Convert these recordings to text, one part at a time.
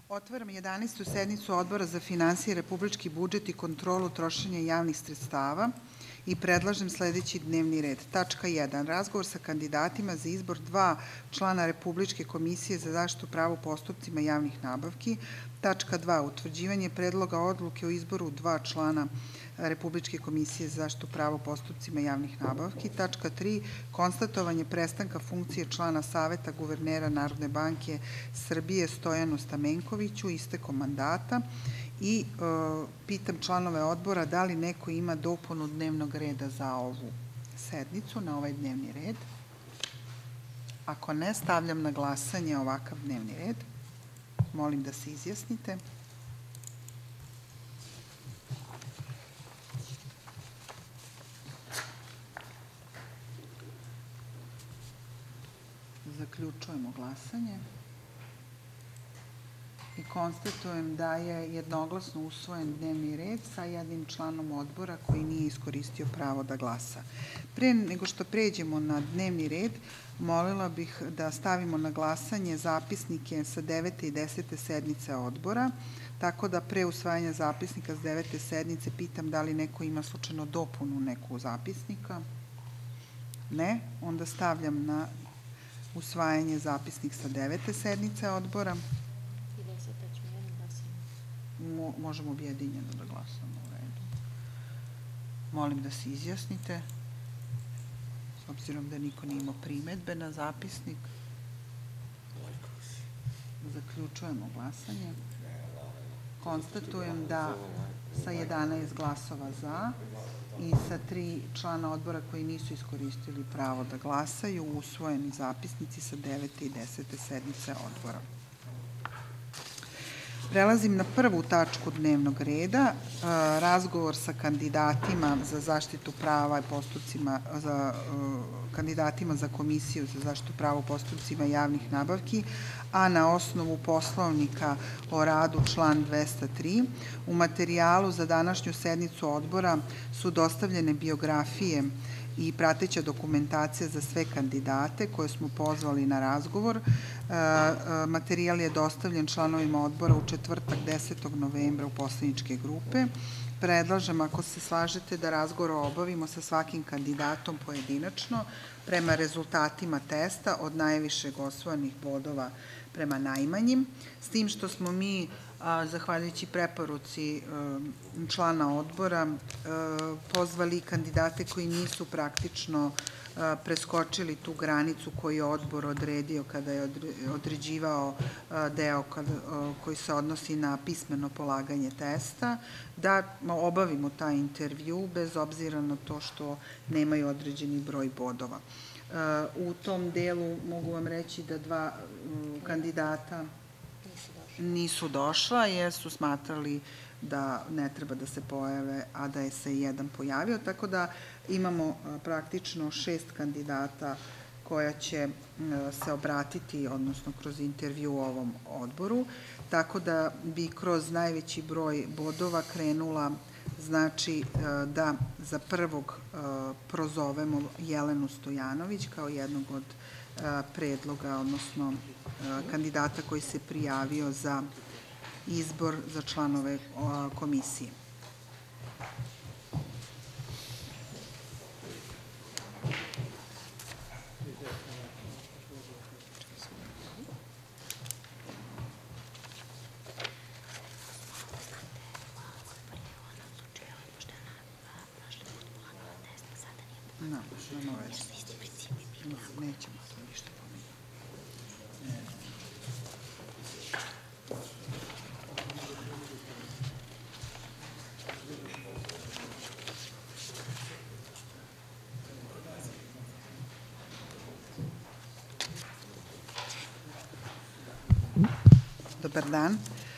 Otvaram 11. sednicu Odbora za finansije, republički budžet i kontrolu trošenja javnih sredstava i predlažem sledeći dnevni red. Tačka 1. Razgovor sa kandidatima za izbor 2 člana Republičke komisije za zaštitu prava u postupcima javnih nabavki. Tačka 2. Utvrđivanje predloga odluke o izboru 2 člana Republičke komisije za zaštitu prava u postupcima javnih nabavki. Tačka 3. Konstatovanje prestanka funkcije člana Saveta guvernera Narodne banke Srbije Stojanu Stamenkoviću istekom mandata. I pitam članove odbora da li neko ima dopunu dnevnog reda za ovu sednicu, na ovaj dnevni red. Ako ne, stavljam na glasanje ovakav dnevni red. Molim da se izjasnite. Zaključujemo glasanje. I konstatujem da je jednoglasno usvojen dnevni red sa jednim članom odbora koji nije iskoristio pravo da glasa. Pre nego što pređemo na dnevni red, molila bih da stavimo na glasanje zapisnike sa 9. i 10. sednice odbora, tako da pre usvajanja zapisnika sa 9. sednice pitam da li neko ima slučajno dopunu neku zapisnika. Ne, onda stavljam na usvajanje zapisnik sa 9. sednice odbora. Možemo objedinjeno da glasamo u redu. Molim da se izjasnite, s obzirom da niko nije imao primedbe na zapisnik. Zaključujemo glasanje. Konstatujem da sa 11 glasova za i sa 3 člana odbora koji nisu iskoristili pravo da glasaju, usvojeni zapisnici sa 9. i 10. sednice odbora. Prelazim na prvu tačku dnevnog reda, razgovor sa kandidatima za zaštitu prava i postupcima, kandidatima za Komisiju za zaštitu prava u postupcima javnih nabavki, a na osnovu Poslovnika o radu član 203. U materijalu za današnju sednicu odbora su dostavljene biografije i prateća dokumentacija za sve kandidate koje smo pozvali na razgovor. Materijal je dostavljen članovima odbora u četvrtak 10. novembra u poslaničke grupe. Predlažem, ako se slažete, da razgovor obavimo sa svakim kandidatom pojedinačno prema rezultatima testa od najvišeg osvojenih bodova prema najmanjim, s tim što smo mi, zahvaljujući preporuci člana odbora, pozvali kandidate koji nisu praktično preskočili tu granicu koju je odbor odredio kada je određivao deo koji se odnosi na pismeno polaganje testa, da obavimo taj intervju bez obzira na to što nemaju određeni broj bodova. U tom delu mogu vam reći da 2 kandidata nisu došla jer su smatrali da ne treba da se pojave, a da je se jedan pojavio, tako da imamo praktično 6 kandidata koja će se obratiti, odnosno kroz intervju u ovom odboru, tako da bi kroz najveći broj bodova krenula, znači da za prvog prozovemo Jelenu Stojanović kao jednog od predloga, odnosno kandidata koji se prijavio za izbor za članove komisije. Nećemo to ništa pomeniti. Dobar dan.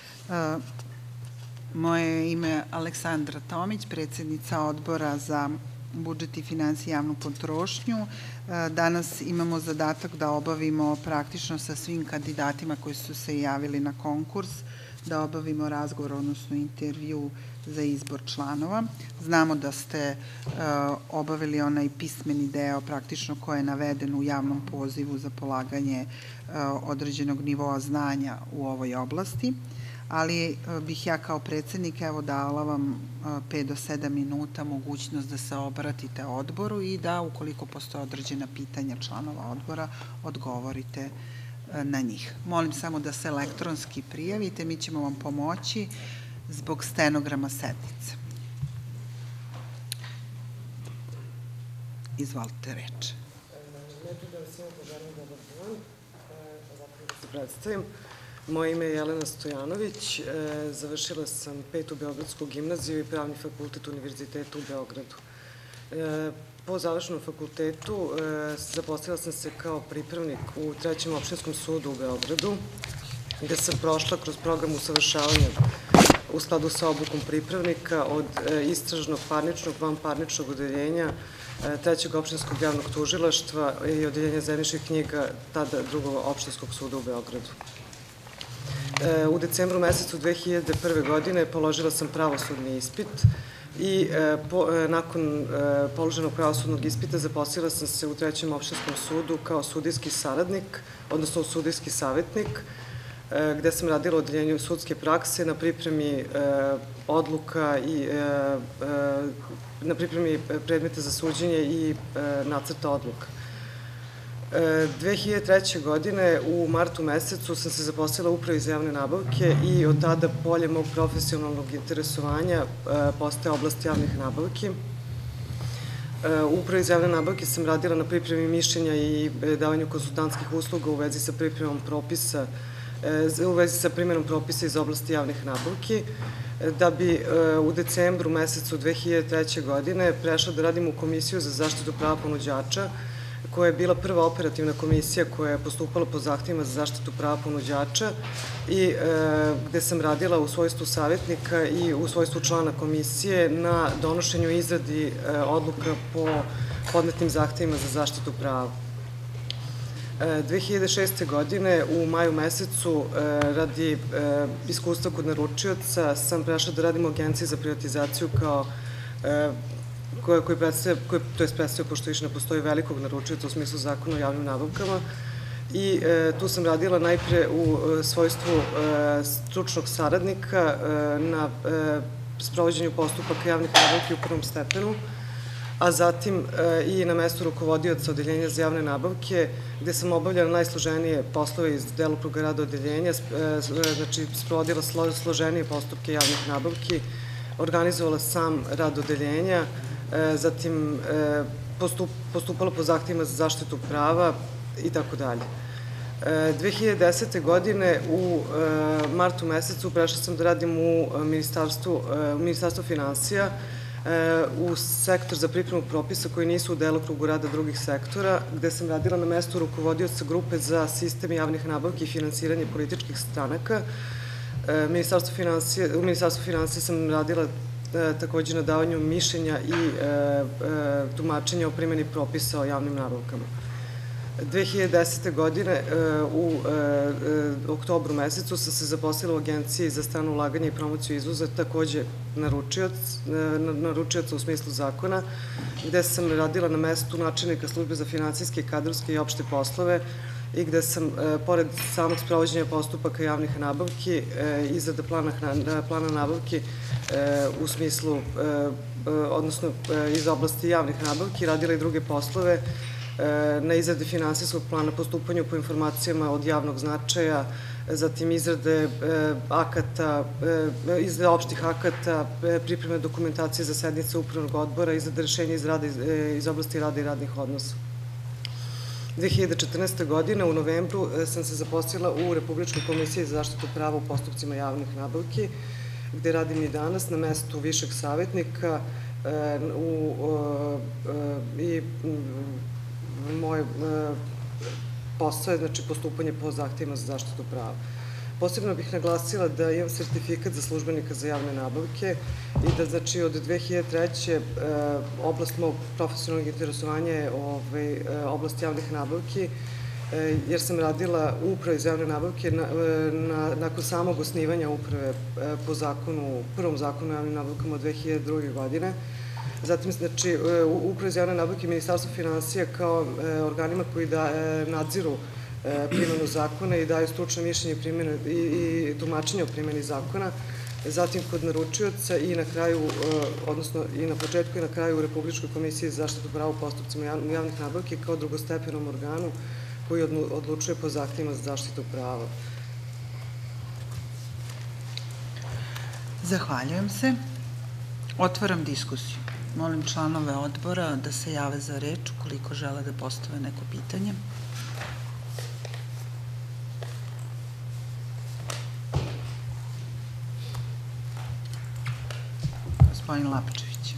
Moje ime je Aleksandra Tomić, predsednica Odbora za budžet i finansije i javnu potrošnju. Danas imamo zadatak da obavimo praktično sa svim kandidatima koji su se javili na konkurs, da obavimo razgovor, odnosno intervju za izbor članova. Znamo da ste obavili onaj pismeni deo praktično koji je naveden u javnom pozivu za polaganje određenog nivoa znanja u ovoj oblasti. ali bih ja kao predsednik dala vam 5 do 7 minuta mogućnost da se obratite odboru i da, ukoliko postoje određena pitanja članova odbora, odgovorite na njih. Molim samo da se elektronski prijavite, mi ćemo vam pomoći zbog stenograma sednice. Izvolite reč. Najprije da vas svima poželim dobar dan, zapravo da se predstavim. Moje ime je Jelena Stojanović, završila sam 5. Beogradsku gimnaziju i Pravni fakultet Univerziteta u Beogradu. Po završenom fakultetu zaposlila sam se kao pripravnik u Trećem opštinskom sudu u Beogradu, gde sam prošla kroz program usavršavanja u skladu sa obukom pripravnika od istražnog, parničnog, vanparničnog odeljenja Trećeg opštinskog javnog tužilaštva i odeljenja zemljišnih knjiga tada Drugog opštinskog suda u Beogradu. U decembru mesecu 2001. godine položila sam pravosudni ispit i nakon položenog pravosudnog ispita zaposlila sam se u Trećem opštinskom sudu kao sudijski saradnik, odnosno sudijski savetnik, gde sam radila u odeljenju sudske prakse na pripremi odluka i na pripremi predmeta za suđenje i nacrta odluka. 2003. godine u martu mesecu sam se zaposlila u Upravi za javne nabavke i od tada polje mog profesionalnog interesovanja postaje oblast javnih nabavki. U Upravi za javne nabavke sam radila na pripremi mišljenja i davanju konsultantskih usluga u vezi sa pripremom propisa, u vezi sa primjenom propisa iz oblasti javnih nabavki, da bi u decembru mesecu 2003. godine prešla da radim u Komisiju za zaštitu prava ponuđača, koja je bila prva operativna komisija koja je postupala po zahtjevima za zaštitu prava ponuđača i gde sam radila u svojstvu savjetnika i u svojstvu člana komisije na donošenju i izradi odluka po podnetim zahtjevima za zaštitu prava. 2006. godine u maju mesecu radi iskustva kod naručioca sam prešla da radim u Agenciji za privatizaciju kao koji predstavlja, pošto više ne postoji velikog naručioca u smislu zakona o javnim nabavkama. I tu sam radila najpre u svojstvu stručnog saradnika na sprovođenju postupaka javnih nabavki u prvom stepenu, a zatim i na mestu rukovodioca odeljenja za javne nabavke, gde sam obavljala najsloženije poslove iz delokruga rada odeljenja, znači sprovodila složenije postupke javnih nabavki, organizovala sam rad odeljenja, zatim postupala po zahtjevima za zaštitu prava i tako dalje. 2010. godine u martu mesecu prešla sam da radim u Ministarstvu finansija u sektor za pripremu propisa koji nisu u delokrugu rada drugih sektora, gde sam radila na mestu rukovodioca grupe za sistem javnih nabavki i finansiranje političkih stranaka. U Ministarstvu finansija sam radila takođe na davanju mišljenja i tumačenja o primjeni propisa o javnim nabavkama. 2010. godine u oktobru mesecu sam se zaposlila u Agenciji za strano ulaganje i promociju izvoza, takođe naručioca u smislu zakona, gde sam radila na mestu načelnika službe za finansijske, kadrovske i opšte poslove i gde sam, pored samog sprovođenja postupaka javnih nabavki, izrada plana nabavki u smislu, odnosno iz oblasti javnih nabavki, radila i druge poslove na izrade finansijskog plana, postupanju po informacijama od javnog značaja, zatim izrade akata, izrade opštih akata, pripreme dokumentacije za sednice upravnog odbora, izrade rešenja iz oblasti rada i radnih odnosa. 2014. godine u novembru sam se zaposlila u Republičkoj komisiji za zaštitu prava u postupcima javnih nabavki, gde radim i danas na mestu višeg savjetnika i moj posao je postupanje po zahtjevima za zaštitu prava. Posebno bih naglasila da imam sertifikat za službenika za javne nabavke i da od 2003. oblast mog profesionalnog interesovanja je oblast javnih nabavki, jer sam radila u Upravi za javne nabavke nakon samog osnivanja Uprave po prvom zakonu o javnim nabavkama od 2002. godine. Zatim, u Upravi za javne nabavke Ministarstva finansija kao organima koji nadziru primjenu zakona i daju stručno mišljenje i tumačenje o primjeni zakona, zatim kod naručioca i na kraju, odnosno i na početku i na kraju u Republičkoj komisiji za zaštitu prava u postupcima javnih nabavki kao drugostepenom organu koji odlučuje po zahtjevima za zaštitu prava. Zahvaljujem se. Otvaram diskusiju. Molim članove odbora da se jave za reč ukoliko žele da postave neko pitanje. Gospodin Lapčević.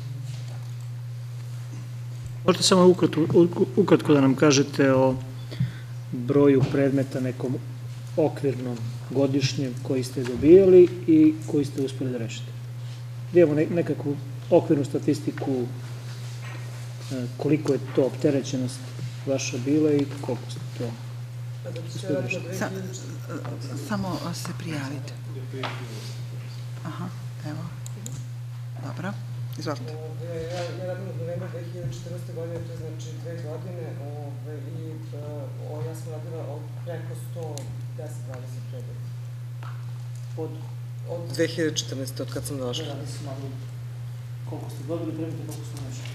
Možete samo ukratko da nam kažete o broju predmeta nekom okvirnom godišnjem koji ste dobijali i koji ste uspeli da rešite. Da imamo nekakvu okvirnu statistiku koliko je to opterećenost vaša bila i koliko ste to uspeli da rešite. Samo se prijavite. Aha, evo. Dobro, izvolite. Ja radim od novembra 2014. godine, to je znači 2 godine i ja sam radila preko 110-20 predmeta. Od 2014. od kad sam došla. Koliko ste dobili predmeta, koliko ste našli?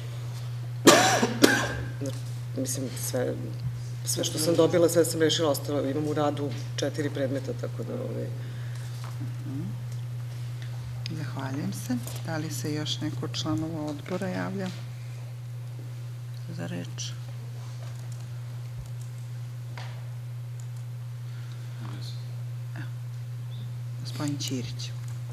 Mislim, sve što sam dobila, sve sam rešila, ostalo. Imam u radu 4 predmeta, tako da... Zahvaljujem se. Da li se još neko od članova odbora javlja za reč? Gospodin Ćirić.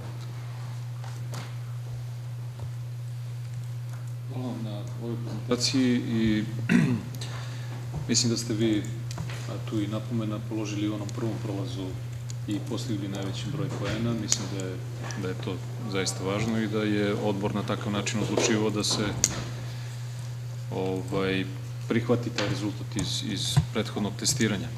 Hvala vam na ovoj prezentaciji i mislim da ste vi, a tu i napomena, položili u onom prvom prolazu i postigli najveći broj poena. Mislim da je to zaista važno i da je odbor na takav način odlučivao da se prihvati taj rezultat iz prethodnog testiranja.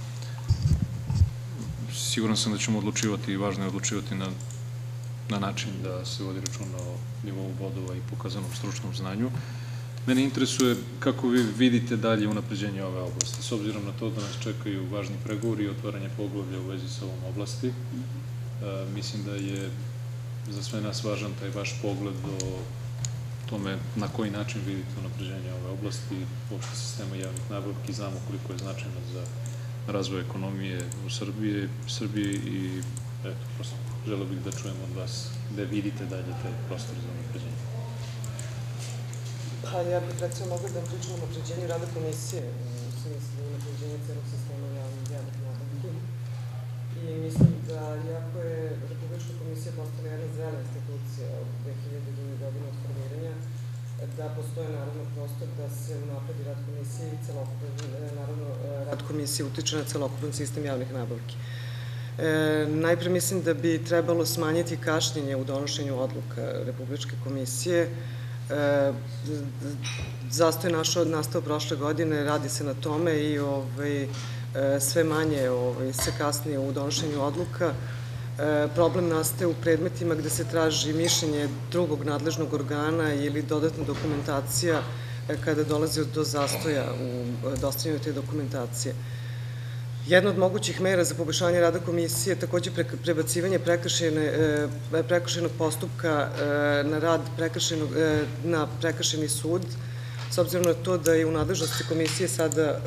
Siguran sam da ćemo odlučivati i važno je odlučivati na način da se vodi računa o nivou bodova i pokazanom stručnom znanju. Mene interesuje kako vi vidite dalje unapređenje ove oblasti, s obzirom na to da nas čekaju važni pregovori i otvaranje poglavlja u vezi sa ovom oblasti. Mislim da je za sve nas važan taj vaš pogled o tome na koji način vidite unapređenje ove oblasti, uopšte sistema javnih nabavki, znamo koliko je značajno za razvoj ekonomije u Srbiji i eto, prosto želeo bih da čujem od vas gde vidite dalje taj prostor za unapređenje. Pa ja bih recimo mogla da pričam o unapređenju rada komisije, u smislu unapređenja celog sistema javnih nabavki. I mislim da, iako je Republička komisija postala jedna zrela institucija od 2002. godine od formiranja, da postoje naravno prostor da se unapredi rad komisije i naravno rad komisije utiče na celokupan sistem javnih nabavki. Najpre mislim da bi trebalo smanjiti kašnjenje u donošenju odluka Republičke komisije. Zastoj nastao prošle godine, radi se na tome i sve manje se kasnije u donošenju odluka. Problem nastaje u predmetima gde se traži mišljenje drugog nadležnog organa ili dodatna dokumentacija kada dolazi do zastoja u dostavljanju te dokumentacije. Jedna od mogućih mera za poboljšanje rada komisije je takođe prebacivanje prekršajnog postupka na prekršajni sud, s obzirom na to da je u nadležnosti komisije sada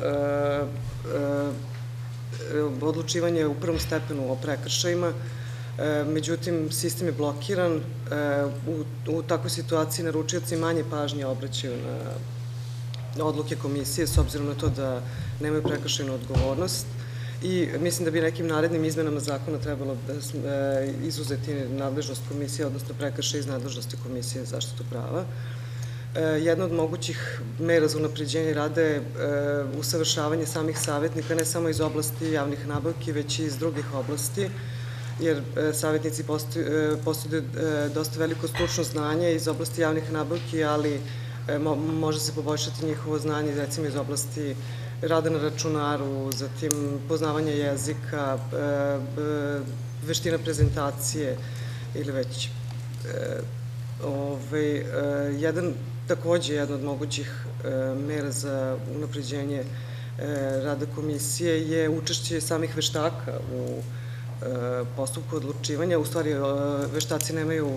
odlučivanje u prvom stepenu o prekršajima, međutim, sistem je blokiran. U takvoj situaciji naručioci manje pažnje obraćaju na odluke komisije, s obzirom na to da nemaju prekršajnu odgovornost. I mislim da bi nekim narednim izmenama zakona trebalo izuzeti nadležnost komisije, odnosno prekršaj iz nadležnosti Komisije za zaštitu prava. Jedna od mogućih mera za unapređenje rada je usavršavanje samih savjetnika, ne samo iz oblasti javnih nabavki, već i iz drugih oblasti, jer savjetnici postoje dosta veliko stručno znanje iz oblasti javnih nabavki, ali može se poboljšati njihovo znanje, recimo iz oblasti rada na računaru, zatim poznavanje jezika, veština prezentacije ili već. Takođe, jedna od mogućih mera za unapređenje rada komisije je učešće samih veštaka u postupku odlučivanja. U stvari, veštaci nemaju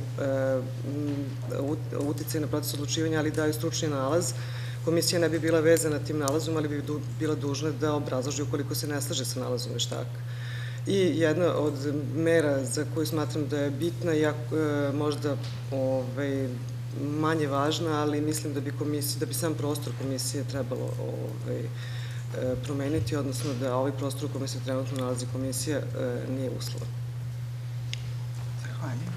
uticaj na proces odlučivanja, ali daju stručni nalaz. Komisija ne bi bila vezana tim nalazom, ali bi bila dužna da obrazloži ukoliko se ne slaže sa nalazom veštaka. I jedna od mera za koju smatram da je bitna, možda manje važna, ali mislim da bi sam prostor komisije trebalo promeniti, odnosno da ovaj prostor u kome se trenutno nalazi komisija nije uslovan. Zahvaljujem.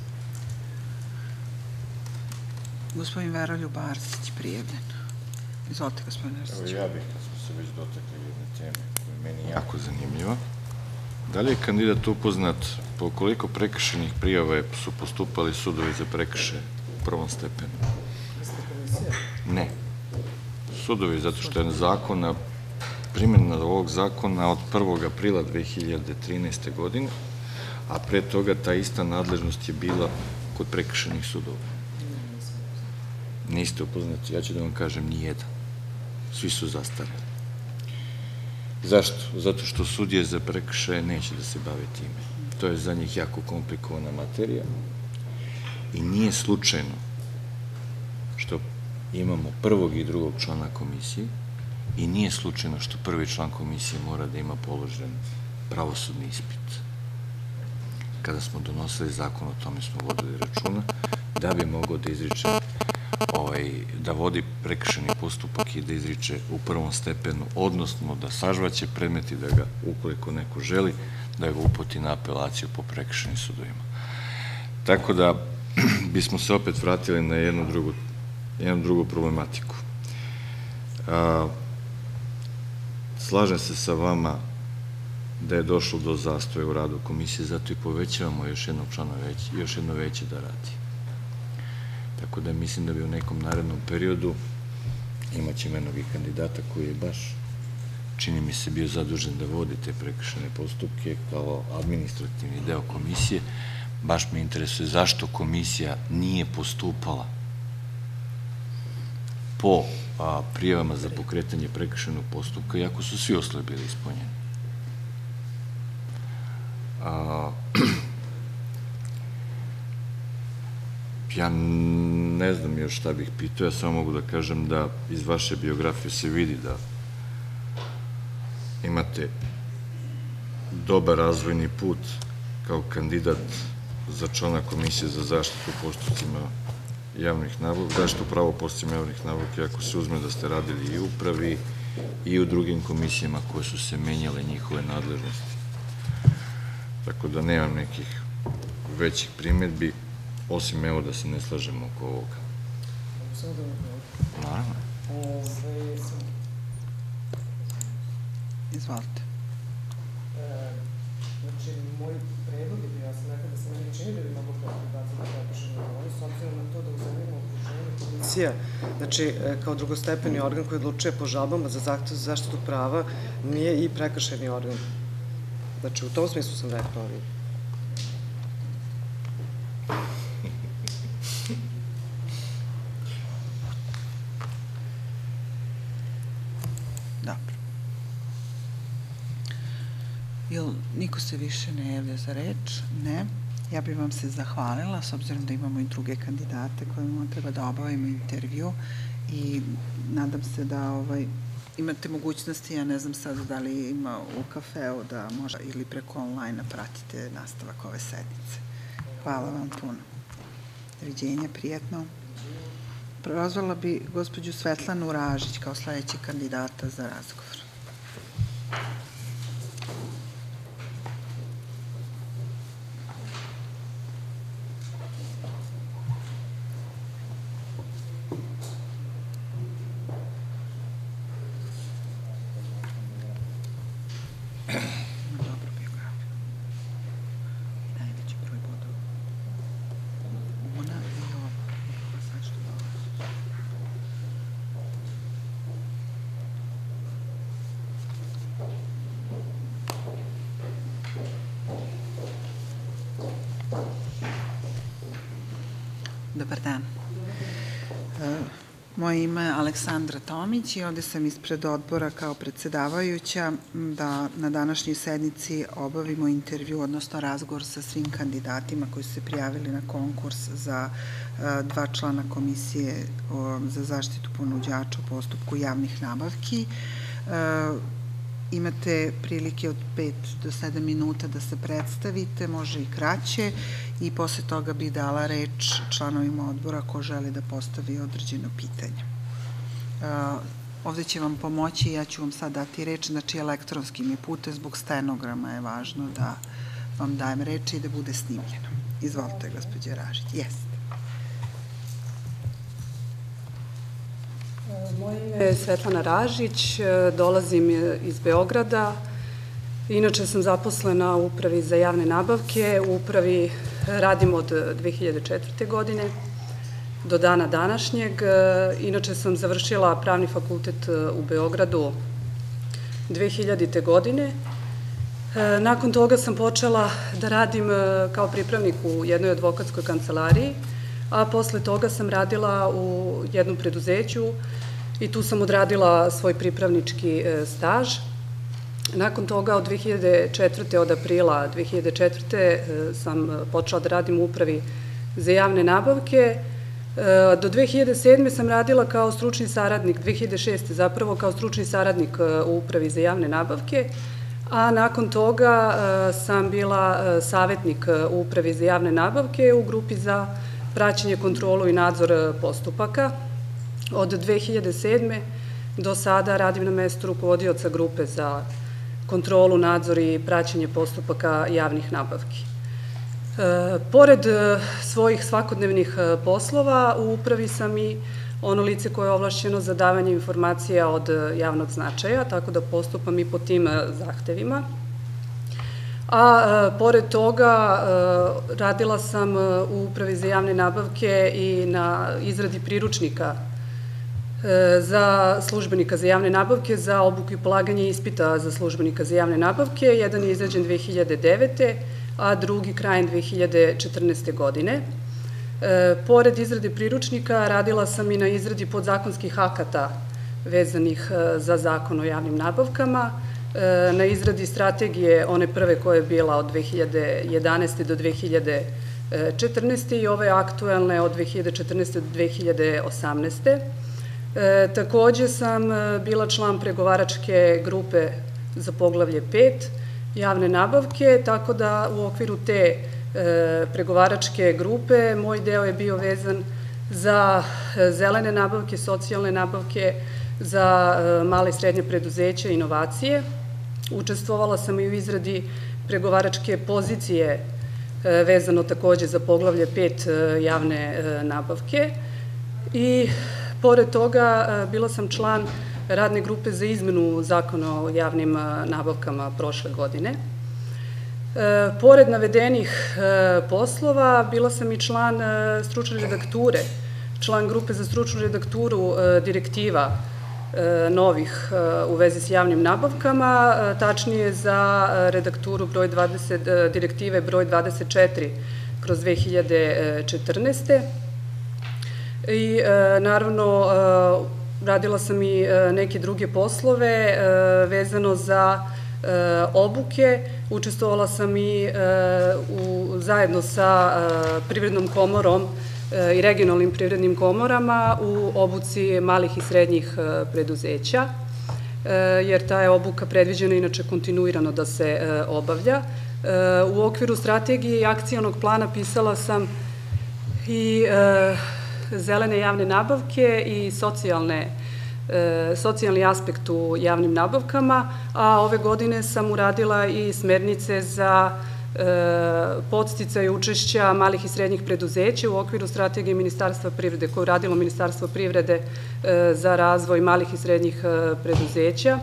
Gospodin Veroljub Arsić, prijavljen. Izvolite, gospodin Arsić. Evo ja bih, kad smo se već dotakli jedne teme koja je meni jako zanimljiva, da li je kandidat upoznat po koliko prekršajnih prijava su postupali sudovi za prekršaje u prvom stepenu? Ne. Sudovi, zato što je primjena ovog zakona od 1. aprila 2013. godine, a pre toga ta ista nadležnost je bila kod prekršajnih sudova. Niste upoznati, ja ću da vam kažem, ni jedan. Svi su zastareli. Zašto? Zato što sudije za prekršaje neće da se bave time. To je za njih jako komplikovana materija i nije slučajno što imamo prvog i drugog člana komisije i nije slučajno što prvi član komisije mora da ima položen pravosudni ispit. Kada smo donosili zakon, o tome smo vodili računa, da bi mogao da izriče da vodi prekršajni postupak i da izriče u prvom stepenu, odnosno da sažvaće predmet i da ga, ukoliko neko želi, da ga uputi na apelaciju po prekršajnim sudovima. Tako da bismo se opet vratili na jednu drugu problematiku. Slažem se sa vama da je došlo do zastoja u radu komisije, zato i povećavamo još jednog člana još jedno veće da radi. Tako da mislim da bi u nekom narednom periodu imaće jednog i kandidata koji je baš, čini mi se, bio zadužen da vodi te prekršajne postupke kao administrativni deo komisije. Baš me interesuje zašto komisija nije postupala po prijavama za pokretanje prekršajnog postupka, iako su svi uslovi bili ispunjeni. Ja ne znam još šta bih pitao, ja samo mogu da kažem da iz vaše biografije se vidi da imate dobar razvojni put kao kandidat za člana Komisije za zaštitu postupcima javnih nabavki, zaštitu prava u postupcima javnih nabavki, ako se uzme da ste radili i u upravi i u drugim komisijama koje su se menjale njihove nadležnosti. Tako da nemam nekih većih primedbi, osim evo da se ne slažemo oko ovoga. Samo da vam Naravno. Izvolite. Znači, moj predlog je bio, ja sam rekao da se meni čini da bi mogo kandidata da prekršajnu odgovornost, s obzirom na to da u zemljama okruženju komisija, znači, kao drugostepeni organ koji odlučuje po žalbama za zahtev za zaštitu prava, nije i prekršajni organ. Znači, u tom smislu sam rekao ovdje. Dobro. Jel niko se više ne javlja za reč? Ne. Ja bih vam se zahvalila, s obzirom da imamo i druge kandidate kojima treba da obavimo intervju i nadam se da imate mogućnosti, ja ne znam sad da li ima u kafeu da može ili preko online pratite nastavak ove sednice. Hvala vam puno. Doviđenja, prijatno. Prozvala bi gospođu Svetlanu Ražić kao sledećeg kandidata za razgovor. Dobar dan. Moje ime je Aleksandra Tomić i ovde sam ispred odbora kao predsedavajuća da na današnjoj sednici obavimo intervju, odnosno razgovor sa svim kandidatima koji su se prijavili na konkurs za 2 člana Komisije za zaštitu ponuđača u postupku javnih nabavki. Imate prilike od 5 do 7 minuta da se predstavite, može i kraće, i posle toga bih dala reč članovima odbora ko želi da postavi određeno pitanje. Ovde će vam pomoći, ja ću vam sad dati reč, znači elektronskim je putem, zbog stenograma je važno da vam dajem reč i da bude snimljeno. Izvolite, gospođe Ražić. Jeste. Moje ime je Svetlana Ražić, dolazim iz Beograda. Inače sam zaposlena u Upravi za javne nabavke. U Upravi radim od 2004. godine do dana današnjeg. Inače sam završila Pravni fakultet u Beogradu 2000. godine. Nakon toga sam počela da radim kao pripravnik u jednoj advokatskoj kancelariji, a posle toga sam radila u jednom preduzeću i tu sam odradila svoj pripravnički staž. Nakon toga od 2004. od aprila 2004. sam počela da radim u Upravi za javne nabavke. Do 2007. sam radila kao stručni saradnik, 2006. zapravo kao stručni saradnik u Upravi za javne nabavke, a nakon toga sam bila savetnik u Upravi za javne nabavke u grupi za praćenje, kontrolu i nadzor postupaka. Od 2007. do sada radim na mestu rukovodioca grupe za kontrolu, nadzor i praćenje postupaka javnih nabavki. Pored svojih svakodnevnih poslova, u upravi sam i ono lice koje je ovlašćeno za davanje informacija od javnog značaja, tako da postupam i po tim zahtevima. A pored toga radila sam u Upravi za javne nabavke i na izradi priručnika za službenika za javne nabavke za obuku i polaganje ispita za službenika za javne nabavke. Jedan je izrađen 2009. a drugi krajem 2014. godine. Pored izrade priručnika radila sam i na izradi podzakonskih akata vezanih za Zakon o javnim nabavkama, na izradi strategije, one prve koja je bila od 2011. do 2014. i ove aktuelne od 2014. do 2018. Takođe sam bila član pregovaračke grupe za poglavlje 5, javne nabavke, tako da u okviru te pregovaračke grupe moj deo je bio vezan za zelene nabavke, socijalne nabavke, za male i srednje preduzeća i inovacije. Učestvovala sam i u izradi pregovaračke pozicije vezano takođe za poglavlje 5 javne nabavke i pored toga bila sam član radne grupe za izmenu Zakona o javnim nabavkama prošle godine. Pored navedenih poslova bila sam i član stručne redakture, član grupe za stručnu redakturu direktiva novih u vezi s javnim nabavkama, tačnije za redakturu direktive broj 24/2014. I naravno radila sam i neke druge poslove vezano za obuke. Učestvovala sam i zajedno sa Privrednom komorom i regionalnim privrednim komorama u obuci malih i srednjih preduzeća, jer ta je obuka predviđena inače kontinuirano da se obavlja. U okviru strategije i akcionog plana pisala sam i zelene javne nabavke i socijalni aspekt u javnim nabavkama, a ove godine sam uradila i smernice za podsticaj učešća malih i srednjih preduzeća u okviru strategije Ministarstva privrede, koju je radilo Ministarstvo privrede za razvoj malih i srednjih preduzeća.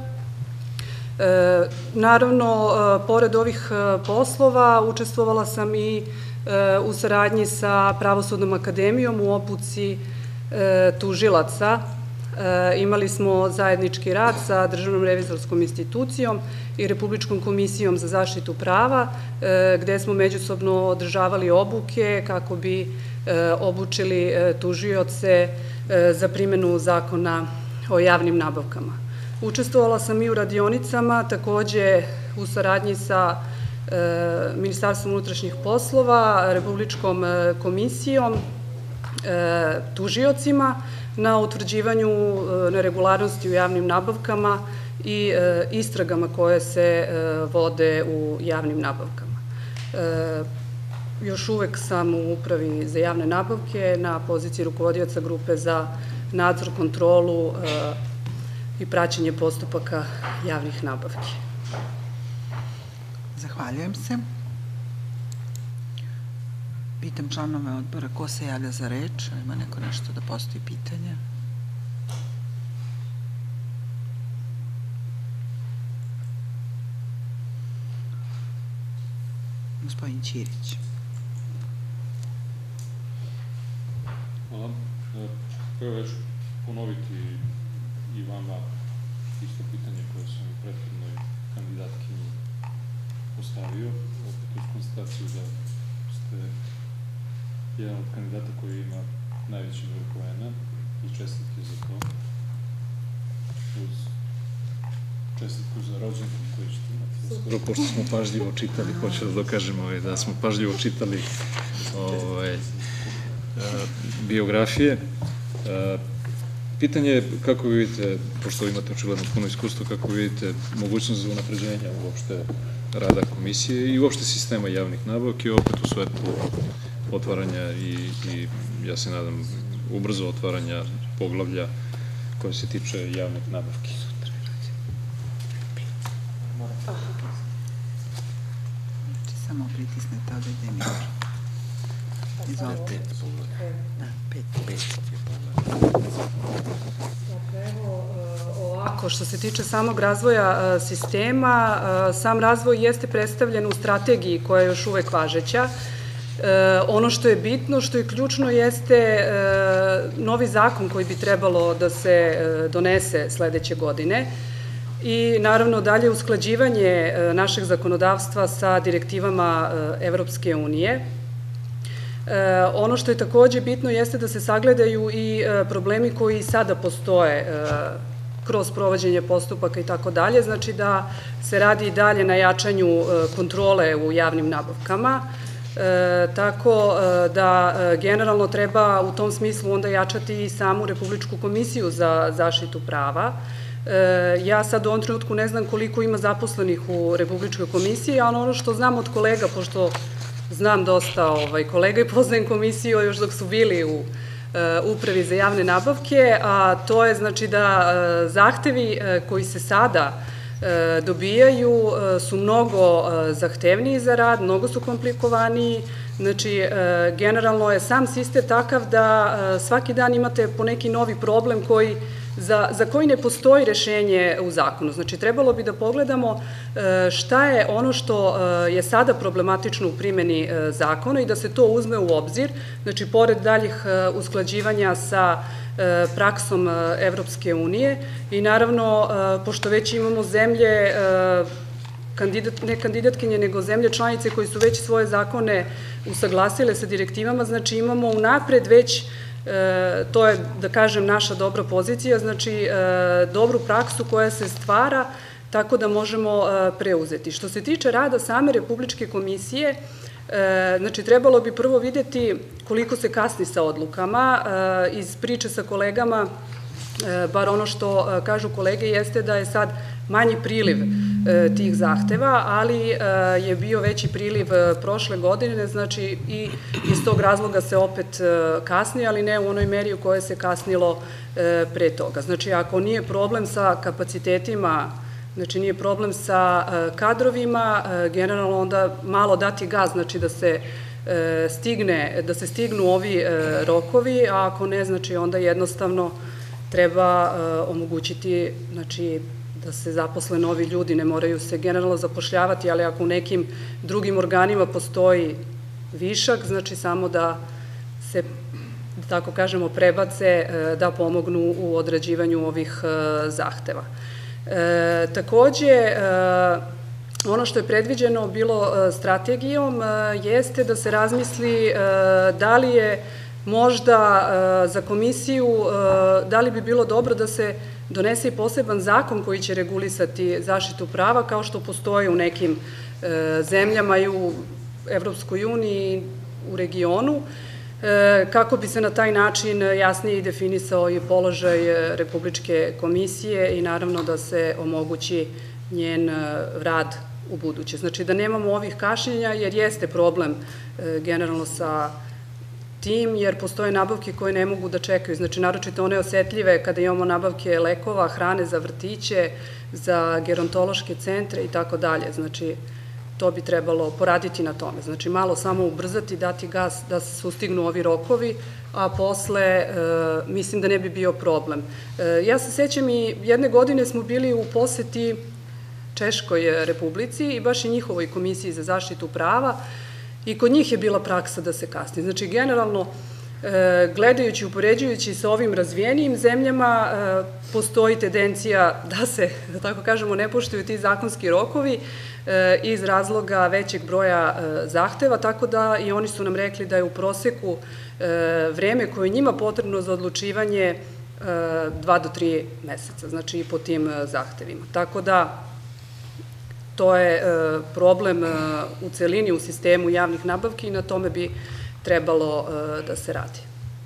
Naravno, pored ovih poslova, učestvovala sam i u saradnji sa Pravosudnom akademijom u obuci tužilaca. Imali smo zajednički rad sa Državnom revizorskom institucijom i Republičkom komisijom za zaštitu prava, gde smo međusobno održavali obuke kako bi obučili tužioce za primenu zakona o javnim nabavkama. Učestvovala sam i u radionicama, takođe u saradnji sa Ministarstvom unutrašnjih poslova, Republičkom komisijom, tužiocima na utvrđivanju neregularnosti u javnim nabavkama i istragama koje se vode u javnim nabavkama. Još uvek sam u Upravi za javne nabavke na poziciji rukovodioca grupe za nadzor, kontrolu i praćenje postupaka javnih nabavki. Zahvaljujem se. Pitam članove odbora ko se javlja za reč, ima neko nešto da postoji pitanje? Gospodin Ćirić. Hvala. Prvo ja ću ponoviti i vama isto pitanje koje sam u prethodnoj kandidatkinji postavio, opet uz konstataciju da ste jedan od kandidata koji ima najveći broj poena i čestitke za to. Uz čestitku za rođendan koji ćete imati. Skoro, pošto smo pažljivo čitali, hoću da dokažem da smo pažljivo čitali biografije. Pitanje je kako vi vidite, pošto imate očigledno puno iskustva, kako vi vidite mogućnost za unapređenja uopšte rada komisije i uopšte sistema javnih nabavki, opet u svetlu otvaranja i ja se nadam ubrzo otvaranja poglavlja koje se tiče javnih nabavki. Samo pritisnete ovde gde mi. Izvolite. Ovako, što se tiče samog razvoja sistema, sam razvoj jeste predstavljen u strategiji koja je još uvek važeća. Ono što je bitno, što je ključno, jeste novi zakon koji bi trebalo da se donese sledeće godine i naravno dalje usklađivanje našeg zakonodavstva sa direktivama Evropske unije. Ono što je takođe bitno jeste da se sagledaju i problemi koji sada postoje kroz provođenje postupaka i tako dalje, znači da se radi i dalje na jačanju kontrole u javnim nabavkama, tako da generalno treba u tom smislu onda jačati i samu Republičku komisiju za zaštitu prava. Ja sad u ovom trenutku ne znam koliko ima zaposlenih u Republičkoj komisiji, ali ono što znam od kolega, pošto znam dosta kolega i poznajem komisiju još dok su bili u Upravi za javne nabavke, a to je znači da zahtevi koji se sada dobijaju su mnogo zahtevniji za rad, mnogo su komplikovaniji, znači generalno je sam sistem takav da svaki dan imate po neki novi problem za koji ne postoji rešenje u zakonu. Znači, trebalo bi da pogledamo šta je ono što je sada problematično u primjeni zakona i da se to uzme u obzir. Znači, pored daljih usklađivanja sa praksom Evropske unije i naravno, pošto već imamo zemlje, ne kandidatkinje, nego zemlje članice koji su već svoje zakone usaglasile sa direktivama, znači imamo unapred već, to je, da kažem, naša dobra pozicija, znači dobru praksu koja se stvara tako da možemo preuzeti. Što se tiče rada same Republičke komisije, znači trebalo bi prvo vidjeti koliko se kasni sa odlukama. Iz priče sa kolegama, bar ono što kažu kolege, jeste da je sad manji priliv tih zahteva, ali je bio veći priliv prošle godine, znači i iz tog razloga se opet kasni, ali ne u onoj meri u kojoj se kasnilo pre toga. Znači, ako nije problem sa kapacitetima, znači nije problem sa kadrovima, generalno onda malo dati gas, znači da se stignu ovi rokovi, a ako ne, znači onda jednostavno treba omogućiti, znači, da se zaposle novi ljudi, ne moraju se generalno zapošljavati, ali ako u nekim drugim organima postoji višak, znači samo da se, da tako kažemo, prebace, da pomognu u odrađivanju ovih zahteva. Takođe, ono što je predviđeno bilo strategijom jeste da se razmisli da li je možda za komisiju, da li bi bilo dobro da se donese i poseban zakon koji će regulisati zaštitu prava, kao što postoji u nekim zemljama i u Evropskoj uniji, u regionu, kako bi se na taj način jasnije definisao i položaj Republičke komisije i naravno da se omogući njen rad u buduće. Znači da nemamo ovih kašnjenja, jer jeste problem generalno sa tim, jer postoje nabavke koje ne mogu da čekaju, znači naročito one osetljive kada imamo nabavke lekova, hrane za vrtiće, za gerontološke centre i tako dalje, znači to bi trebalo poraditi na tome, znači malo samo ubrzati, dati gas da se sustignu ovi rokovi, a posle mislim da ne bi bio problem. Ja se sećam i jedne godine smo bili u poseti Češkoj Republici i baš i njihovoj komisiji za zaštitu prava i kod njih je bila praksa da se kasni. Znači, generalno, gledajući, upoređujući sa ovim razvijenijim zemljama, postoji tendencija da se, da tako kažemo, ne poštuju ti zakonski rokovi iz razloga većeg broja zahteva, tako da i oni su nam rekli da je u proseku vreme koje je njima potrebno za odlučivanje 2 do 3 meseca, znači i po tim zahtevima. Tako da, to je problem u celini u sistemu javnih nabavki i na tome bi trebalo da se radi.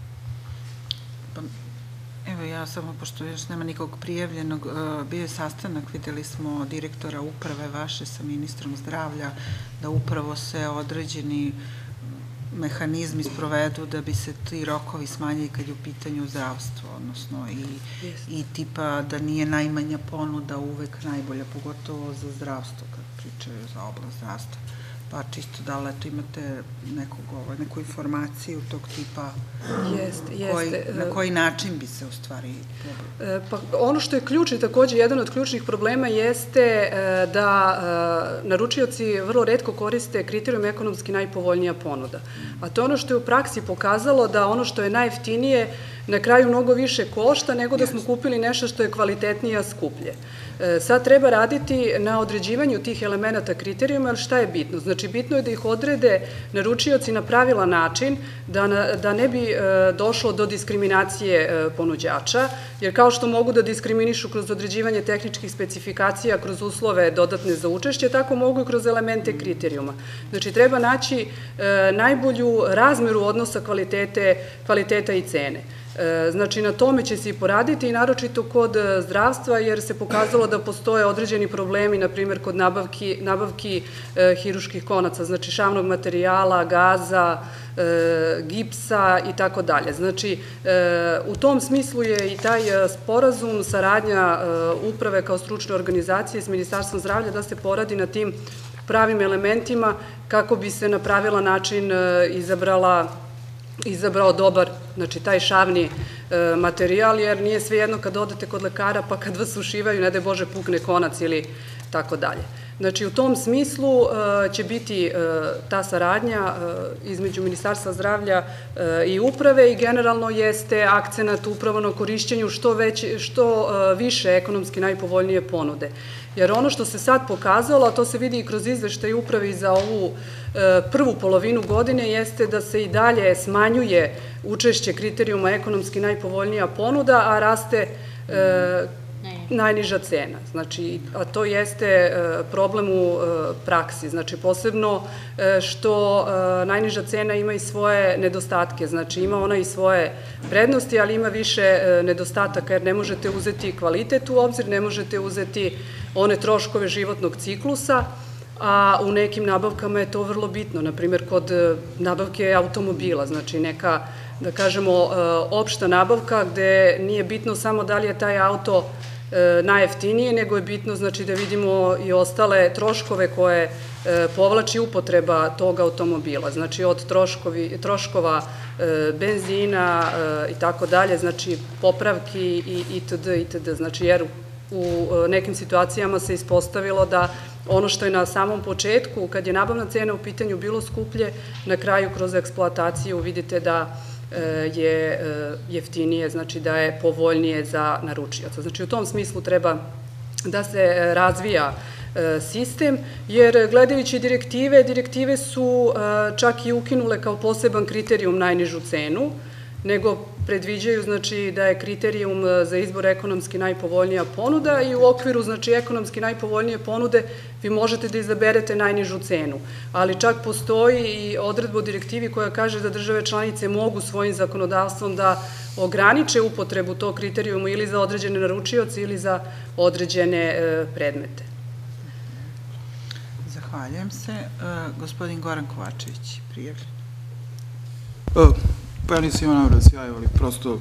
Evo ja samo, pošto još nema nikog prijavljenog, bio je sastanak, videli smo direktora uprave vaše sa ministrom zdravlja, da upravo se određeni mehanizmi sprovedu da bi se ti rokovi smanjili kad je u pitanju zdravstvo, odnosno i tipa da nije najmanja ponuda uvek najbolja, pogotovo za zdravstvo, kad pričaju za oblast zdravstva. Pa čisto da li eto imate neku informaciju tog tipa, na koji način bi se u stvari... Pa ono što je ključni, takođe jedan od ključnih problema jeste da naručioci vrlo retko koriste kriterijum ekonomski najpovoljnija ponuda. A to je ono što je u praksi pokazalo da ono što je najjeftinije na kraju mnogo više košta nego da smo kupili nešto što je kvalitetnije, a skuplje. Sad treba raditi na određivanju tih elemenata kriterijuma, ali šta je bitno? Znači, bitno je da ih odrede naručioci na pravilan način, da ne bi došlo do diskriminacije ponuđača, jer kao što mogu da diskriminišu kroz određivanje tehničkih specifikacija, kroz uslove dodatne za učešće, tako mogu i kroz elemente kriterijuma. Znači, treba naći najbolju razmeru odnosa kvaliteta i cene. Znači, na tome će se i poraditi i naročito kod zdravstva, jer se pokazalo da postoje određeni problemi, na primjer kod nabavki hiruških konaca, znači šavnog materijala, gaza, gipsa i tako dalje. Znači, u tom smislu je i taj sporazum, saradnja uprave kao stručne organizacije s Ministarstvom zdravlja da se poradi na tim pravim elementima kako bi se na pravilan način izabrao dobar, znači taj šavni materijal, jer nije svejedno kad odete kod lekara pa kad vas ušivaju, ne daj Bože, pukne konac ili tako dalje. Znači, u tom smislu će biti ta saradnja između Ministarstva zdravlja i uprave i generalno jeste akcenat upravo na korišćenju što više ekonomski najpovoljnije ponude. Jer ono što se sad pokazalo, a to se vidi i kroz izveštaj upravi za ovu prvu polovinu godine, jeste da se i dalje smanjuje učešće kriterijuma ekonomski najpovoljnija ponuda, a raste najniža cena. Znači, a to jeste problem u praksi. Znači, posebno što najniža cena ima i svoje nedostatke. Znači, ima ona i svoje prednosti, ali ima više nedostataka, jer ne možete uzeti kvalitet u obzir, ne možete uzeti one troškove životnog ciklusa, a u nekim nabavkama je to vrlo bitno. Naprimjer, kod nabavke automobila, znači neka, da kažemo, opšta nabavka gde nije bitno samo da li je taj auto najjeftinije, nego je bitno, znači, da vidimo i ostale troškove koje povlači upotreba tog automobila, znači od troškova benzina i tako dalje, znači popravki itd. Znači, jer u nekim situacijama se ispostavilo da ono što je na samom početku, kad je nabavna cena u pitanju, bilo skuplje, na kraju kroz eksploataciju vidite da je jeftinije, znači da je povoljnije za naručioca. Znači, u tom smislu treba da se razvija sistem, jer gledajući direktive su čak i ukinule kao poseban kriterijum najnižu cenu, nego predviđaju da je kriterijum za izbor ekonomski najpovoljnija ponuda i u okviru ekonomski najpovoljnije ponude vi možete da izaberete najnižu cenu. Ali čak postoji i odredba u direktivi koja kaže da države članice mogu svojim zakonodavstvom da ograniče upotrebu tog kriterijuma ili za određene naručioce ili za određene predmete. Zahvaljujem se. Gospodin Goran Kovačević, prijavljen. Pa ja nisam imao namjeru da se javim, ali prosto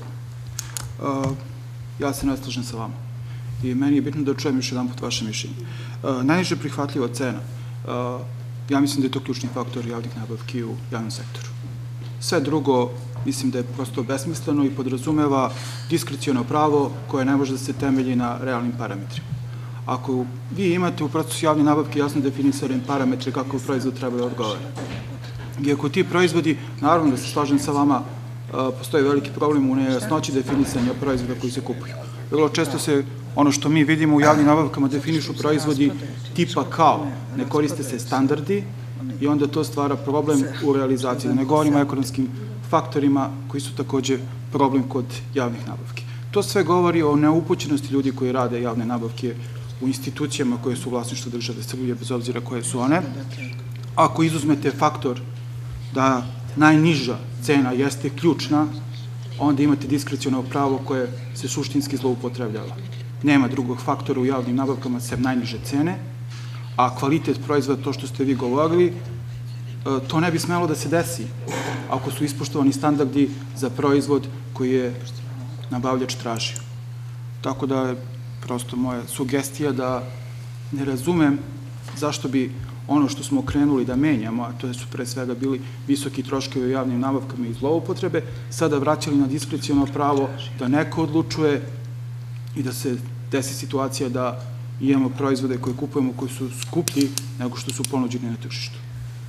ja se ne slažem sa vama. I meni je bitno da čujem još jedan put vaše mišljenje. Najniže prihvatljiva cena, ja mislim da je to ključni faktor javnih nabavki u javnom sektoru. Sve drugo, mislim da je prosto besmisleno i podrazumeva diskreciono pravo koje ne može da se temelji na realnim parametrima. Ako vi imate u procesu javne nabavke jasno definisane parametre kako proizvod treba da odgovara, i ako ti proizvodi, naravno da se slažem sa vama, postoji veliki problem u nejasnoći definisanja proizvoda koji se kupuju. Vrlo često se, ono što mi vidimo u javnim nabavkama, definišu proizvodi tipa kao, ne koriste se standardi i onda to stvara problem u realizaciji. Da ne govorimo o ekonomskim faktorima koji su takođe problem kod javnih nabavki. To sve govori o neupućenosti ljudi koji rade javne nabavke u institucijama koje su u vlasništvu države Srbije, bez obzira koje su one. Ako izuzmete faktor da najniža cena jeste ključna, onda imate diskreciono pravo koje se suštinski zloupotrebljava. Nema drugog faktora u javnim nabavkama sem najniže cene, a kvalitet proizvoda, to što ste vi govorili, to ne bi smelo da se desi ako su ispoštovani standardi za proizvod koji je nabavljač tražio. Tako da je prosto moja sugestija da ne razumem zašto bi ono što smo krenuli da menjamo, a to su pre svega bili visoki troškovi u javnim nabavkama i zloupotrebe, sada vraćali na diskreciono pravo da neko odlučuje i da se desi situacija da imamo proizvode koje kupujemo koji su skuplji nego što su ponuđeni na tržištu.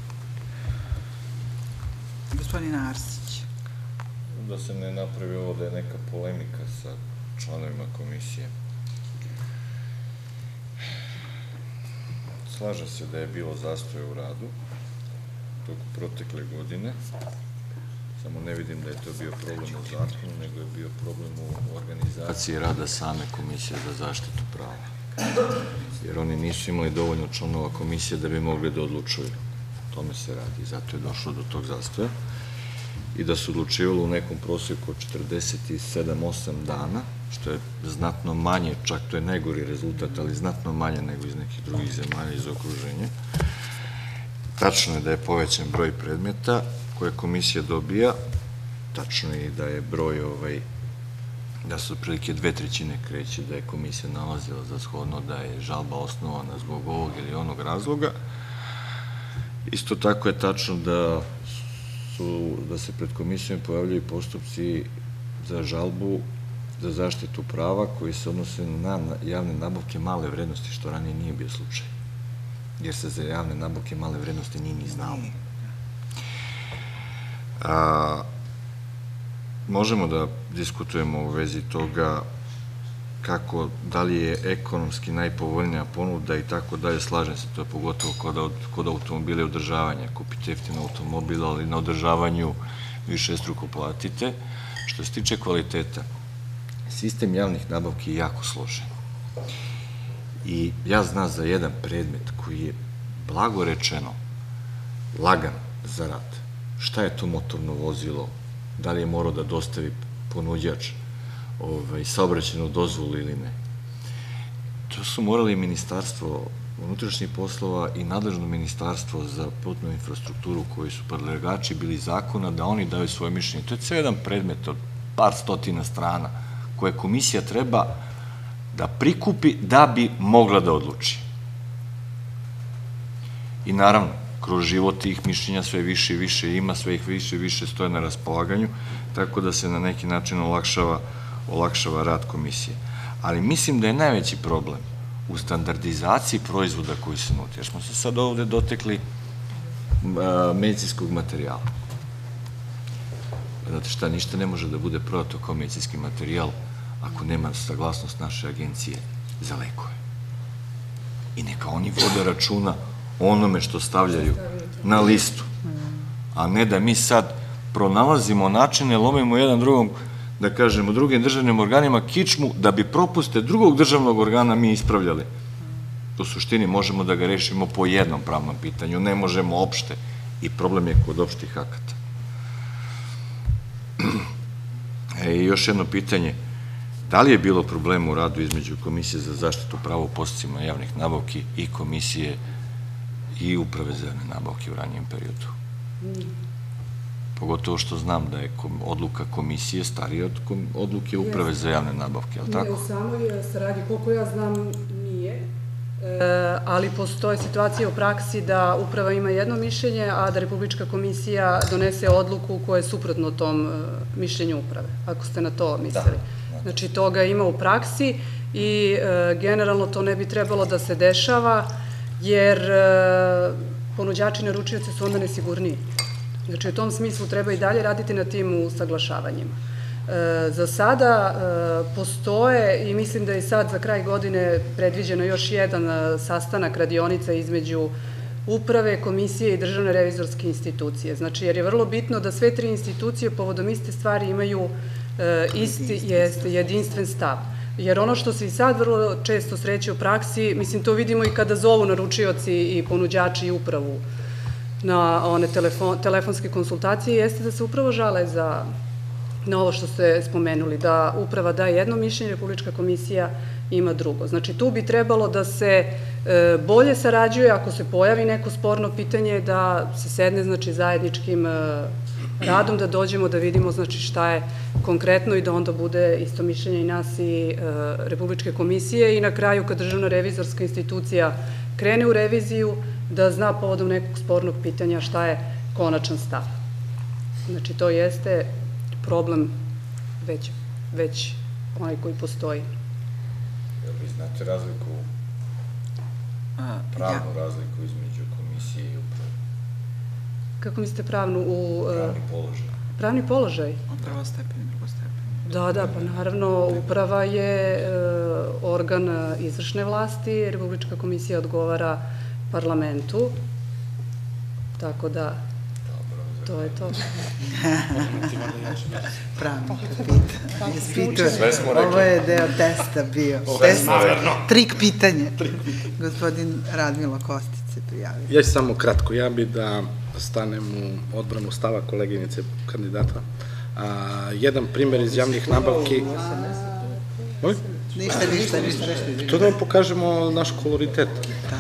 Gospodin Arsić. Da se ne napravi ovo da je neka polemika sa članovima komisije. Slažem se da je bilo zastoja u radu toku protekle godine, samo ne vidim da je to bio problem u zakonu, nego je bio problem u organizaciji rada same Komisije za zaštitu prava. Jer oni nisu imali dovoljno članova komisije da bi mogli da odlučuju. O tome se radi, zato je došlo do tog zastoja. I da su odlučivali u nekom prosjeku od 47-8 dana, što je znatno manje, čak to je najgori rezultat, ali znatno manje nego iz nekih drugih zemalja iz okruženja. Tačno je da je povećan broj predmeta koje komisija dobija, tačno je i da je broj, da su otprilike 2/3 kreće da je komisija nalazila za shodno da je žalba osnovana zbog ovog ili onog razloga. Isto tako je tačno da se pred komisijom pojavljaju postupci za žalbu za zaštitu prava koji se odnose na javne nabavke male vrednosti, što ranije nije bio slučaj. Jer se za javne nabavke male vrednosti nije ni znalo. Možemo da diskutujemo u vezi toga kako, da li je ekonomski najpovoljnija ponuda i tako dalje, slažem se, to je pogotovo kod automobila i održavanja. Kupite jeftin automobil, ali na održavanju višestruko platite. Što se tiče kvaliteta, sistem javnih nabavki je jako složen. I ja znam za jedan predmet koji je, blago rečeno, lagan za rad. Šta je to motorno vozilo? Da li je morao da dostavi ponuđač saobraćajnu dozvolu ili ne? To su morali Ministarstvo unutrašnjih poslova i nadležno Ministarstvo za putnu infrastrukturu, koji su predlagači bili zakona, da oni daju svoje mišljenje. To je ceo jedan predmet od par stotina strana koje komisija treba da prikupi da bi mogla da odluči. I naravno, kroz život tih mišljenja sve više i više ima, sve ih više i više stoje na raspolaganju, tako da se na neki način olakšava rad komisije. Ali mislim da je najveći problem u standardizaciji proizvoda koji se nude, jer smo se sad ovde dotekli medicinskog materijala. Znate šta, ništa ne može da bude prodato kao medicinski materijal ako nema saglasnost naše agencije za lekove. I neka oni vode računa o onome što stavljaju na listu. A ne da mi sad pronalazimo načine, lomimo jedan drugom, da kažemo, drugim državnim organima kičmu, da bi propuste drugog državnog organa mi ispravljali. U suštini možemo da ga rešimo po jednom pravnom pitanju, ne možemo opšte. I problem je kod opštih akata. I još jedno pitanje. Da li je bilo problema u radu između Komisije za zaštitu prava u postupcima javnih nabavki i Komisije i Uprave za javne nabavke u ranijem periodu? Pogotovo što znam da je odluka komisije starija od odluke Uprave za javne nabavke, je li tako? Ne, u samoj saradnji, koliko ja znam, nije, ali postoje situacije u praksi da uprava ima jedno mišljenje, a da Republička komisija donese odluku koja je suprotno tom mišljenju uprave, ako ste na to mislili. Znači, toga ima u praksi i generalno to ne bi trebalo da se dešava, jer ponuđači i naručioci su onda nesigurniji. Znači, u tom smislu treba i dalje raditi na tim usaglašavanjima. Za sada postoje, i mislim da je sad za kraj godine predviđeno još jedan sastanak radionica između uprave, komisije i državne revizorske institucije. Znači, jer je vrlo bitno da sve tri institucije povodom iste stvari imaju jedinstven stav. Jer ono što se i sad vrlo često sreće u praksi, mislim, to vidimo i kada zovu naručioci i ponuđači i upravu na one telefonske konsultacije, jeste da se upravo žale na ovo što ste spomenuli, da uprava daje jedno mišljenje, Republička komisija ima drugo. Znači, tu bi trebalo da se bolje sarađuje, ako se pojavi neko sporno pitanje, da se sedne, znači, zajedničkim radom, da dođemo da vidimo, znači, šta je konkretno i da onda bude isto mišljenje i nas i Republičke komisije i na kraju, kad državna revizorska institucija krene u reviziju, da zna povodom nekog spornog pitanja šta je konačan stav. Znači, to jeste problem već onaj koji postoji. Jel vi znate razliku, pravnu razliku između komisije i uprave? Kako mislite pravnu? Pravni položaj. Pravni položaj? Prvostepeni, drugostepeni. Da, pa naravno, uprava je organ izvršne vlasti, Republička komisija odgovara parlamentu, tako da to je to. Pravnik ispituje. Ovo je deo testa bio. Trik pitanje. Gospodin Radmilo Kostić se prijavio. Ja ću samo kratko. Ja bi da stanem u odbranu stava koleginice kandidata. Jedan primer iz javnih nabavki... Ništa. To da vam pokažemo naš koloritet.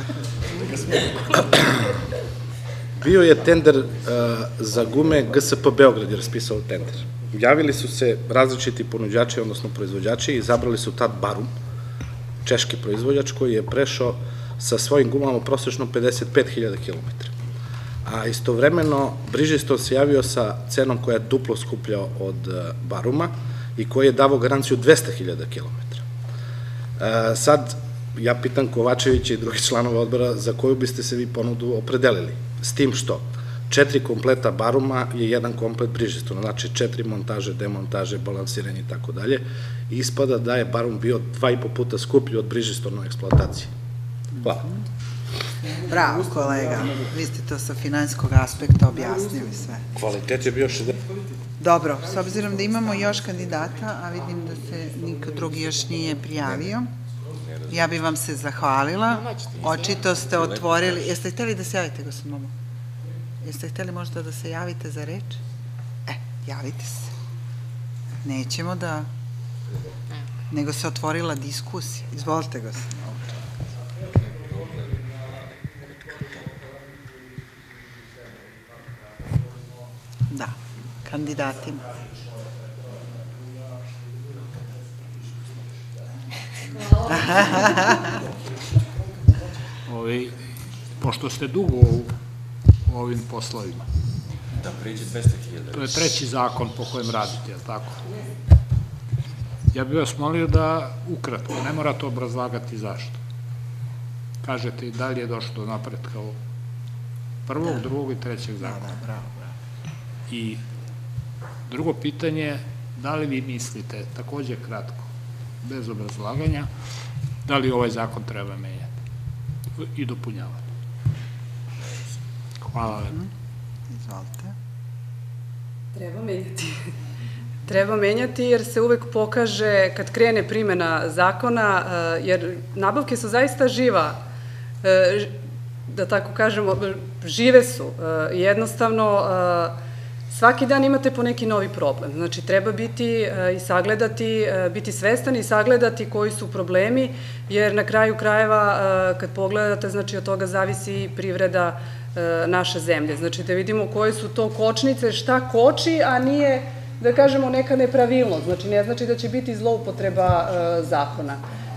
Bio je tender za gume, GSP Beograd je raspisao tender. Javili su se različiti ponuđači, odnosno proizvođači, i izabrali su tad Barum, češki proizvođač, koji je prešao sa svojim gumama prosečno 55.000 km. A istovremeno Bridgestone se javio sa cenom koja je duplo skuplja od Baruma i koji je davao garanciju 200.000 km. Sad, ja pitam Kovačevića i drugih članova odbora za koju biste se vi ponudu opredelili. S tim što 4 kompleta Baruma je jedan komplet Bridgestone, znači 4 montaže, demontaže, balansiranje i tako dalje. Ispada da je Barum bio 2,5 puta skuplji od Bridgestone u eksploataciji. Hvala. Bravo, kolega. Vi ste to sa finansijskog aspekta objasnili sve. Kvalitet je bio 60. Dobro, s obzirom da imamo još kandidata, a vidim da se niko drugi još nije prijavio, ja bih vam se zahvalila. Očito ste otvorili... Jeste hteli da se javite, gospodin Momo? Jeste hteli možda da se javite za reč? Javite se. Nećemo da... Nego se otvorila diskusija. Izvolite, gospodin Momo. Da, kandidatima. Pošto ste dugo u ovim poslovima, Da priđe 200.000. to je treći zakon po kojem radite, je li tako? Ja bih vas molio da ukratko, ne morate obrazlagati zašto. Kažete i da li je došlo do napretka u prvog, drugog i trećeg zakona. Bravo. I drugo pitanje, da li vi mislite, takođe kratko, bez obrazlaganja, da li ovaj zakon treba menjati? i dopunjavati. Hvala lepo. Izvolite. Treba menjati. Treba menjati jer se uvek pokaže kad krene primjena zakona, jer nabavke su zaista živa, da tako kažemo, žive su. Jednostavno, svaki dan imate po neki novi problem. Znači, treba biti i sagledati, biti svestan i sagledati koji su problemi, jer na kraju krajeva, kad pogledate, znači, od toga zavisi i privreda naše zemlje. Znači, da vidimo koje su to kočnice, šta koči, a nije, da kažemo, neka nepravilnost. Znači, ne znači da će biti zloupotreba zakona.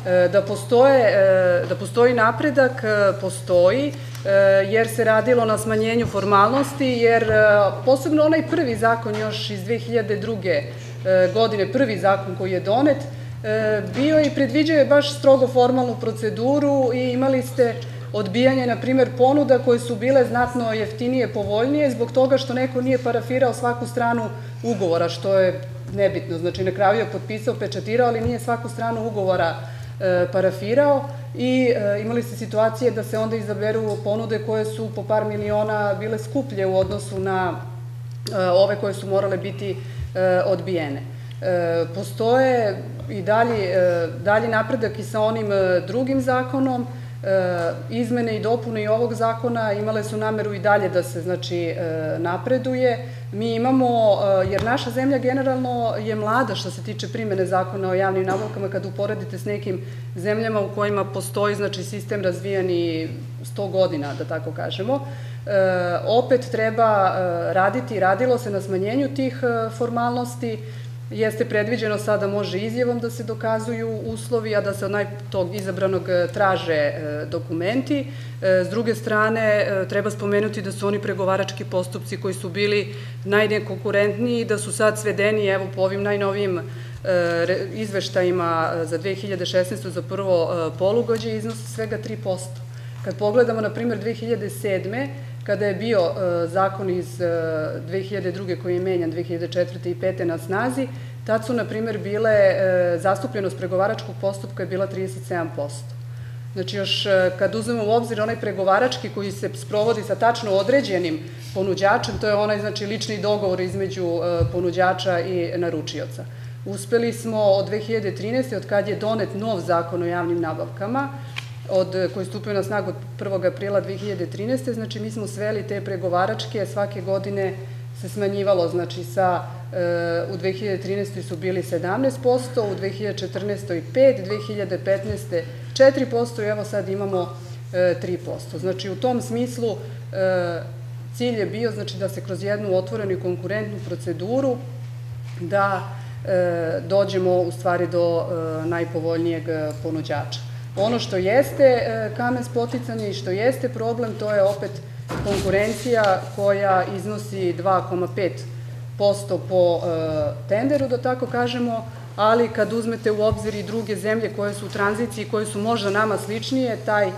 Da postoji napredak, postoji, jer se radilo na smanjenju formalnosti, jer posebno onaj prvi zakon još iz 2002. godine, prvi zakon koji je donet, bio i predviđao je baš strogo formalnu proceduru i imali ste odbijanje, na primjer, ponuda koje su bile znatno jeftinije, povoljnije, zbog toga što neko nije parafirao svaku stranu ugovora, što je nebitno. Znači, na kraju je potpisao, pečatirao, ali nije svaku stranu ugovora parafirao i imali ste situacije da se onda izaberu ponude koje su po par miliona bile skuplje u odnosu na ove koje su morale biti odbijene. Postoje i dalji napredak i sa onim drugim zakonom. Izmene i dopune i ovog zakona imale su nameru i dalje da se, znači, napreduje. Mi imamo, jer naša zemlja generalno je mlada što se tiče primjene zakona o javnim nabavkama, kad uporedite s nekim zemljama u kojima postoji, znači, sistem razvijani 100 godina, da tako kažemo. Opet treba raditi i radilo se na smanjenju tih formalnosti. Jeste predviđeno sada može izjavom da se dokazuju uslovi, a da se od tog izabranog traže dokumenti. S druge strane, treba spomenuti da su oni pregovarački postupci koji su bili najnekonkurentniji, da su sad svedeni, evo, po ovim najnovijim izveštajima za 2016. za prvo polugođe iznose svega 3%. Kad pogledamo, na primjer, 2007. kada je bio zakon iz 2002. koji je menjan 2004. i 2005. na snazi, tad su, na primjer, bile zastupljenost pregovaračkog postupka je bila 37%. Znači, još kad uzmemo u obzir onaj pregovarački koji se sprovodi sa tačno određenim ponuđačem, to je onaj, znači, lični dogovor između ponuđača i naručioca. Uspeli smo od 2013. od kad je donet nov zakon o javnim nabavkama, koji stupio na snagu od 1. aprila 2013. Znači, mi smo sveli te pregovaračke, svake godine se smanjivalo, znači, u 2013. su bili 17%, u 2014. 5%, 2015. 4% i evo sad imamo 3%. Znači, u tom smislu cilj je bio, znači, da se kroz jednu otvorenu i konkurentnu proceduru da dođemo u stvari do najpovoljnijeg ponuđača. Ono što jeste kamen spoticanja i što jeste problem, to je opet konkurencija koja iznosi 2,5% po tenderu, da tako kažemo, ali kad uzmete u obzir i druge zemlje koje su u tranziciji, koje su možda nama sličnije,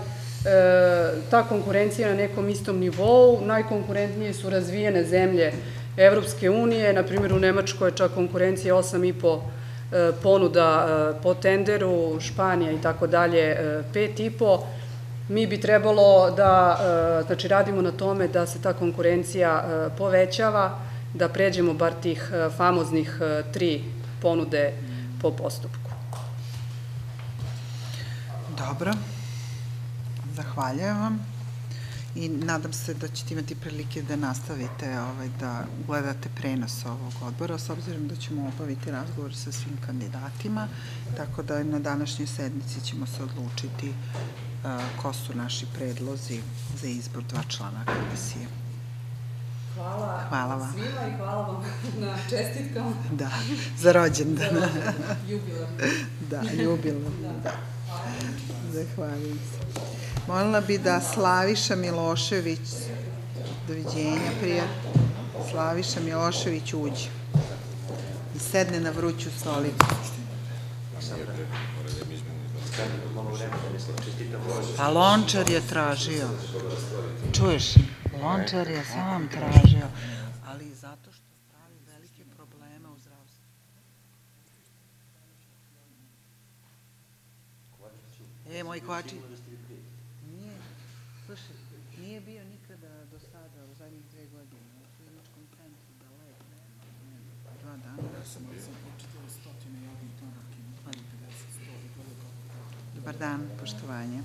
ta konkurencija je na nekom istom nivou. Najkonkurentnije su razvijene zemlje Evropske unije, na primjer u Nemačkoj je čak konkurencija 8,5 ponuda po tenderu, Španija i tako dalje 5,5. Mi bi trebalo da, znači, radimo na tome da se ta konkurencija povećava, da pređemo bar tih famoznih 3 ponude po postupku. Dobro. Zahvaljujem vam. I nadam se da ćete imati prilike da nastavite da gledate prenos ovog odbora, s obzirom da ćemo obaviti razgovor sa svim kandidatima, tako da na današnjoj sednici ćemo se odlučiti ko su naši predlozi za izbor 2 člana komisije. Hvala vam svima i hvala vam na čestitkama. Da, za rođendan. Jubilarno. Da, jubilarno, da. Zahvaljujem se. Molila bi da Slaviša Milošević, doviđenja, prijatno, Slaviša Milošević uđe i sedne na vruću stolicu. Pa Lončar je tražio. Čuješ? Lončar je sam tražio, ali zato što pravi velike probleme u zdravstvu. Moj Kovači. Slušaj, nije bio nikada do sada u zadnjih 2 godine u kliničkom centru da legne 2 dana. Ja sam početila 100 javnih nabavki, 50, 100 i dobar dan, poštovanje.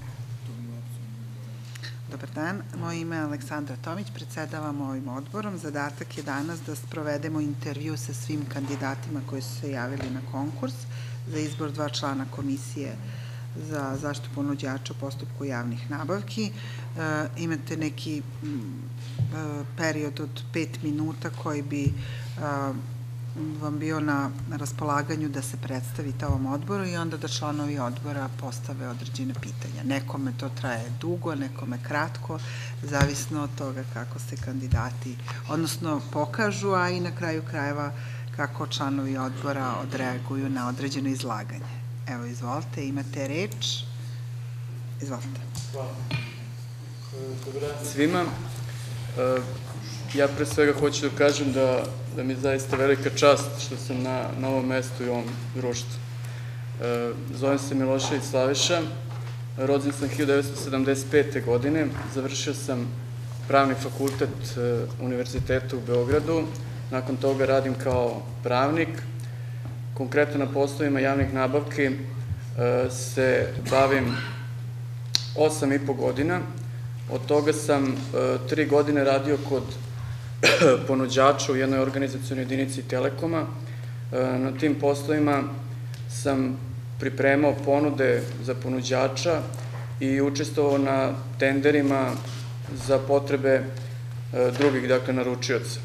Dobar dan, moje ime je Aleksandra Tomić, predsedavam ovim odborom. Zadatak je danas da sprovedemo intervju sa svim kandidatima koji su se javili na konkurs za izbor 2 člana komisije za zaštitu ponuđača u postupku javnih nabavki. Imate neki period od 5 minuta koji bi vam bio na raspolaganju da se predstavite ovom odboru i onda da članovi odbora postave određene pitanja. Nekome to traje dugo, nekome kratko, zavisno od toga kako se kandidati, odnosno pokažu, a i na kraju krajeva kako članovi odbora odreaguju na određeno izlaganje. Evo, izvolite, imate reč. Izvolite. Hvala. Dobar dan svima. Ja pre svega hoću da kažem da mi je zaista velika čast što sam na ovom mestu i ovom društvu. Zovem se Milošević Slaviša, rođen sam 1975. godine, završio sam pravni fakultet Univerziteta u Beogradu, nakon toga radim kao pravnik. Konkretno na poslovima javnih nabavki se bavim 8,5 godina, od toga sam 3 godine radio kod ponuđača u jednoj organizacionoj jedinici Telekoma. Na tim poslovima sam pripremao ponude za ponuđača i učestvovao na tenderima za potrebe drugih, dakle, naručioca.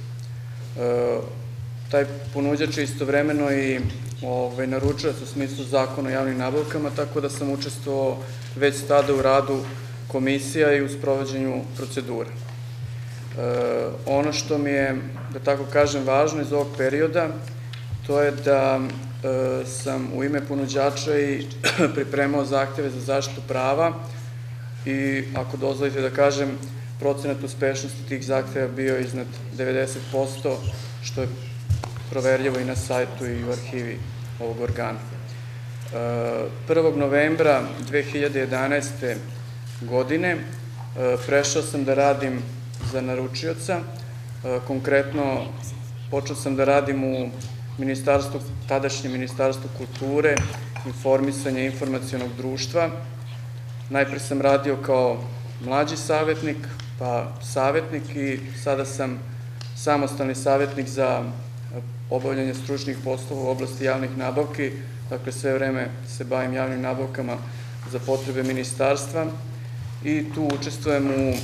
Taj ponuđač je istovremeno i naručilac u smislu zakona o javnim nabavkama, tako da sam učestvovao već tada u radu komisija i u sprovođenju procedura. Ono što mi je, da tako kažem, važno iz ovog perioda, to je da sam u ime ponuđača i pripremao zahteve za zaštitu prava i, ako dozvolite da kažem, procenat uspešnosti tih zahteva bio iznad 90%, što je proverljivo i na sajtu i u arhivi ovog organa. 1. novembra 2011. godine prešao sam da radim za naručioca. Konkretno, počeo sam da radim u tadašnjem Ministarstvu kulture, informisanja i informacionog društva. Najpre sam radio kao mlađi savjetnik, pa savjetnik i sada sam samostalni savjetnik za obavljanje stručnih poslova u oblasti javnih nabavki. Dakle, sve vreme se bavim javnim nabavkama za potrebe ministarstva i tu učestvujem u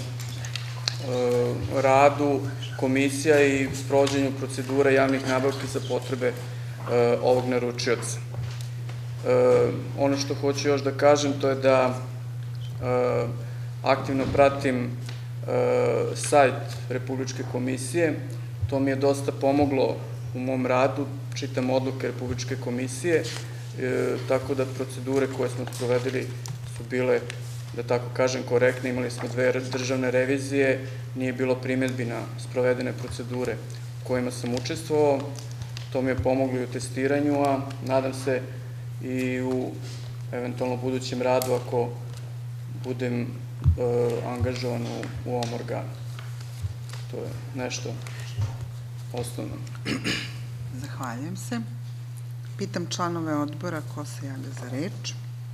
radu komisija i sprovođenju procedura javnih nabavki za potrebe ovog naručioca. Ono što hoću još da kažem, to je da aktivno pratim sajt Republičke komisije. To mi je dosta pomoglo u mom radu, čitam odluke Republičke komisije, tako da procedure koje smo sprovedili su bile, da tako kažem, korektne. Imali smo 2 državne revizije, nije bilo primjedbi na sprovedene procedure u kojima sam učestvovao. To mi je pomoglo i u testiranju, a nadam se i u eventualno budućem radu ako budem angažovan u ovom organu. To je nešto osnovno. Zahvaljujem se. Pitam članove odbora ko se javlja za reč.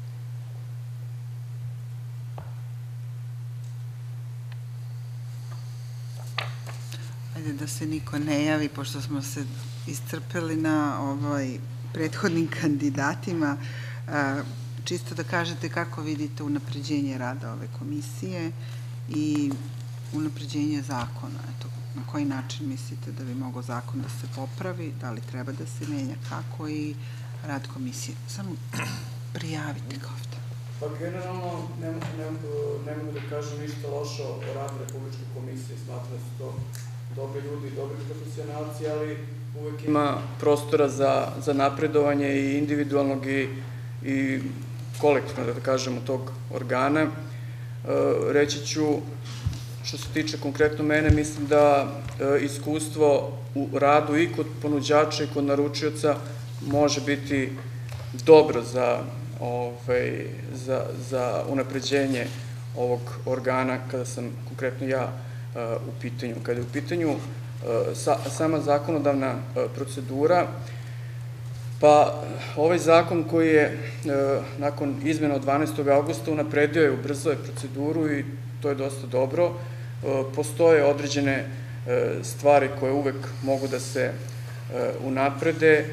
Ajde da se niko ne javi, pošto smo se iscrpeli na prethodnim kandidatima. Čisto da kažete kako vidite unapređenje rada ove komisije i unapređenje zakona. Na koji način mislite da bi mogao zakon da se popravi, da li treba da se menja, kako i rad komisije? Samo prijavite ga ovde. Pa generalno ne mogu da kažem ništa loše o radu Republičke komisije. Smatram da su to dobri ljudi i dobri profesionalci, ali uvek ima prostora za napredovanje i individualnog i kolektivno, da kažemo, tog organa. Reći ću, što se tiče konkretno mene, mislim da iskustvo u radu i kod ponuđača i kod naručioca može biti dobro za unapređenje ovog organa kada sam konkretno ja u pitanju. Kada je u pitanju sama zakonodavna procedura, pa ovaj zakon koji je nakon izmena od 12. augusta unapredio je, ubrzao je proceduru i to je dosta dobro. Postoje određene stvari koje uvek mogu da se unaprede.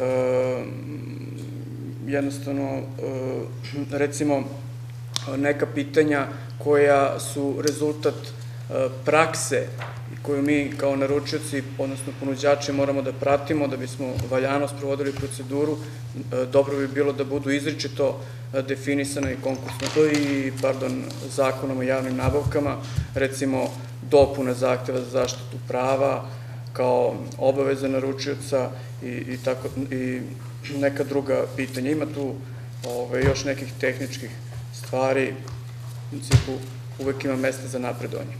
Jednostavno, recimo, neka pitanja koja su rezultat prakse i koju mi kao naručioci, odnosno ponuđači, moramo da pratimo da bismo valjano sprovodili proceduru, dobro bi bilo da budu izričito definisane i zakonom o javnim nabavkama, recimo dopuna zahteva za zaštitu prava kao obaveza naručioca i neka druga pitanja. Ima tu još nekih tehničkih stvari, u principu uvek ima mesta za napredovanje.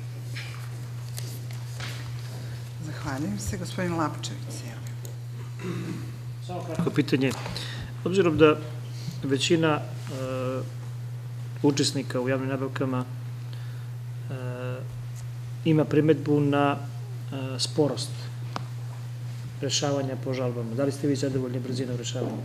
Zahvaljujem se. Gospodin Lapčević. Samo kratko pitanje. Obzirom da većina učesnika u javnim nabavkama ima primetbu na sporost rešavanja po žalbama, da li ste vi zadovoljni brzinom rešavanja?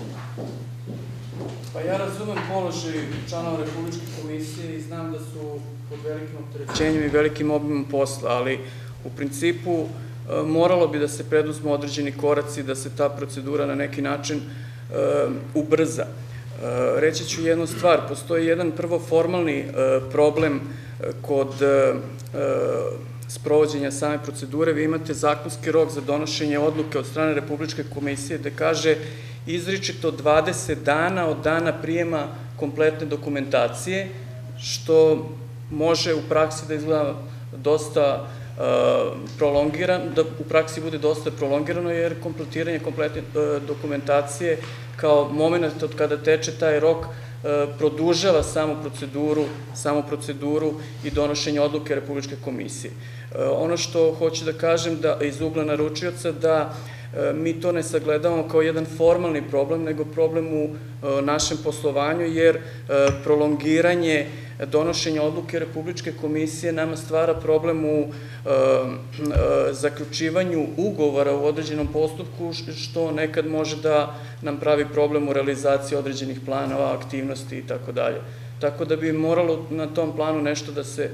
Pa ja razumem položaj članova Republičke komisije i znam da su pod velikim opterećenjem i velikim obimom posla, ali u principu moralo bi da se preduzmu određeni koraci da se ta procedura na neki način ubrza. Reći ću jednu stvar, postoji jedan prvo formalni problem kod sprovođenja same procedure. Vi imate zakonski rok za donošenje odluke od strane Republičke komisije gde kaže izričito 20 dana od dana prijema kompletne dokumentacije, što može u praksi da izgleda dosta prolongirano, da u praksi bude dosta prolongirano, jer kompletiranje kompletne dokumentacije kao moment od kada teče taj rok produžava samu proceduru i donošenje odluke Republičke komisije. Ono što hoću da kažem iz ugla naručioca da mi to ne sagledavamo kao jedan formalni problem, nego problem u našem poslovanju, jer prolongiranje donošenja odluke Republičke komisije nama stvara problem u zaključivanju ugovora u određenom postupku, što nekad može da nam pravi problem u realizaciji određenih planova, aktivnosti i tako dalje. Tako da bi moralo na tom planu nešto da se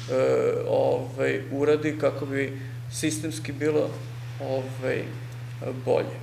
uradi kako bi sistemski bilo bolje.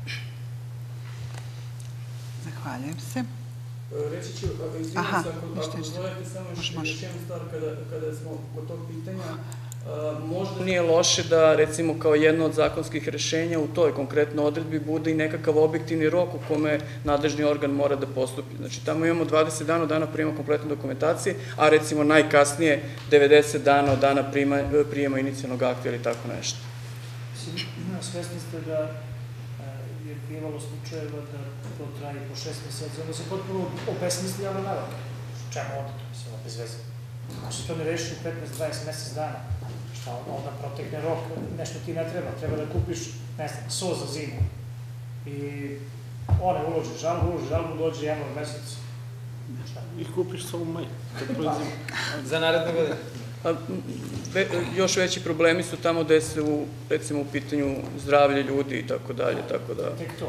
Zahvaljujem se. Reći ću, izvijem se, ako dozvolite samo još jednu stvar kada smo kod tog pitanja, možda nije loše da, recimo, kao jedno od zakonskih rešenja u toj konkretno odredbi bude i nekakav objektivni rok u kome nadležni organ mora da postupi. Znači, tamo imamo 20 dana od dana prijema kompletne dokumentacije, a recimo najkasnije 90 dana od dana prijema inicijalnog akta ili tako nešto. Svesni ste da je bivalo slučajeva da to traje po 6 meseci, onda se potpuno obesmisli javna nabavka. Čemu onda to? Mislim, bez veze. Ako se to ne reši u 15-20 mesec dana, šta onda protekne rok, nešto ti ne treba, treba da kupiš, ne znam, so za zimu. I one uloži žalbu, dođe januar mesec. I kupiš so u maju. Za naredne godine. Još veći problemi su tamo gde se, recimo, u pitanju zdravlje ljudi i tako dalje, tako da... Tek to.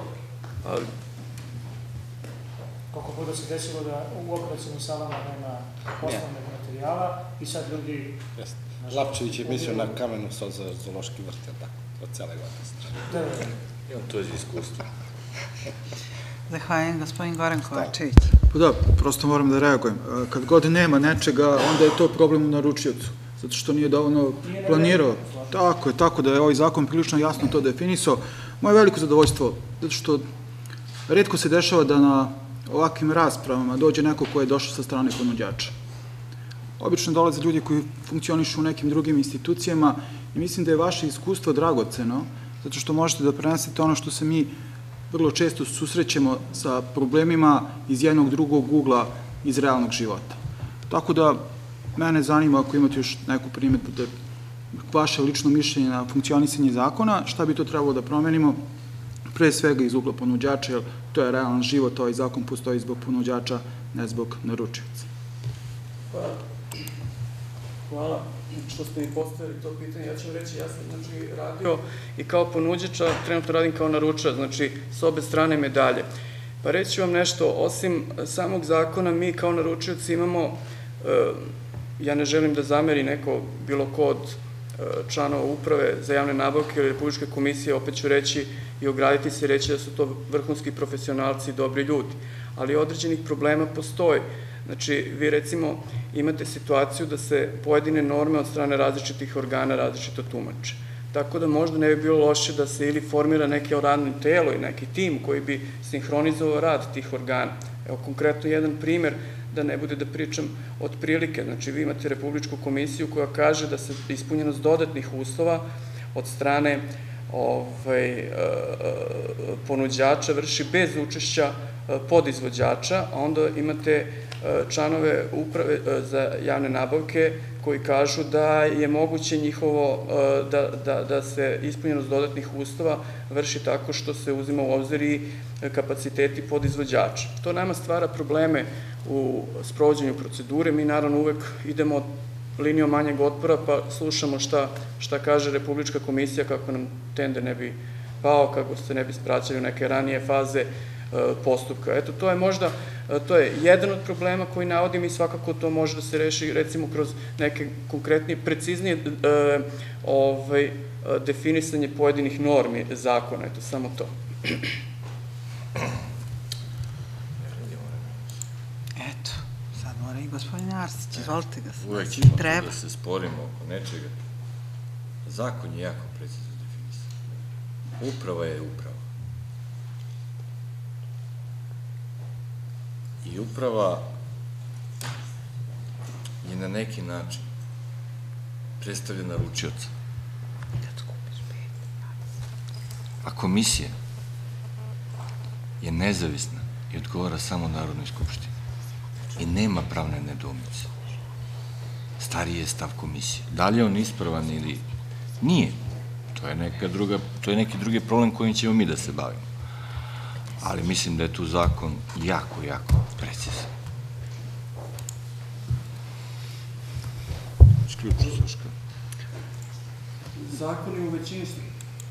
Koliko puta se desilo da u operacijnim salama nema osnovnog materijala i sad ljudi... Lapčević je mislio na kamenu sol za zoološki vrt, tako, od cele godine. Imam to iz iskustva. Zahvaljujem, gospodin Goran Kovačević. Pa da, prosto moram da reagujem. Kad god nema nečega, onda je to problem u naručiocu, zato što nije dovoljno planirao. Tako je, tako da je ovaj zakon prilično jasno to definisao. Moje veliko zadovoljstvo, zato što retko se dešava da na ovakvim raspravama dođe neko ko je došao sa strane ponuđača. Obično dolaze ljudi koji funkcionišu u nekim drugim institucijama i mislim da je vaše iskustvo dragoceno, zato što možete da prenesete ono što se mi vrlo često susrećemo sa problemima iz jednog drugog ugla iz realnog života. Tako da, mene zanima, ako imate još neku primetbu, da vaše lično mišljenje na funkcionisanje zakona, šta bi to trebalo da promenimo, pre svega iz ugla ponuđača, jer to je realan život, ovaj zakon postoji zbog ponuđača, ne zbog naručioca. Hvala što ste mi postavili to pitanje. Ja ću vam reći, ja sam radio i kao ponuđač, a trenutno radim kao naručač, znači s obe strane medalje. Pa reći vam nešto, osim samog zakona, mi kao naručioci imamo, ja ne želim da zameri neko bilo ko od članova uprave za javne nabavke ili Republičke komisije, opet ću reći i ograditi se i reći da su to vrhunski profesionalci i dobri ljudi, ali određenih problema postoji. Znači, vi recimo imate situaciju da se pojedine norme od strane različitih organa različito tumače. Tako da možda ne bi bilo loše da se ili formira neke radno telo i neki tim koji bi sinhronizovao rad tih organa. Evo, konkretno jedan primer, da ne bude da pričam od prilike. Znači, vi imate Republičku komisiju koja kaže da se ispunjenost dodatnih uslova od strane ponuđača vrši bez učešća podizvođača, a onda imate članove uprave za javne nabavke koji kažu da je moguće njihovo, da se ispunjenost dodatnih uslova vrši tako što se uzima u obzir i kapaciteti podizvođača. To nama stvara probleme u sprovođenju procedure. Mi naravno uvek idemo linijom manjeg otpora pa slušamo šta kaže Republička komisija kako nam tender ne bi pao, kako se ne bi spraćali u neke ranije faze postupka. Eto, to je možda, to je jedan od problema koji navodim i svakako to može da se reši recimo kroz neke konkretnije, preciznije definisanje pojedinih normi zakona. Eto, samo to. Eto, sad mora i gospodin Arsić, izvolite ga. Uvek ćemo da se sporimo oko nečega. Zakon je jako precizno definisan. Uprava je uprava. I uprava je na neki način predstavlja naručioca. A komisija je nezavisna i odgovara samo Narodnoj skupštini. I nema pravne nedoumice. Stariji je stav komisije. Da li je on ispravan ili nije? To je neki drugi problem kojim ćemo mi da se bavimo. Ali mislim da je tu zakon jako, jako precizan. Isključu, Saška. Zakoni u većini su.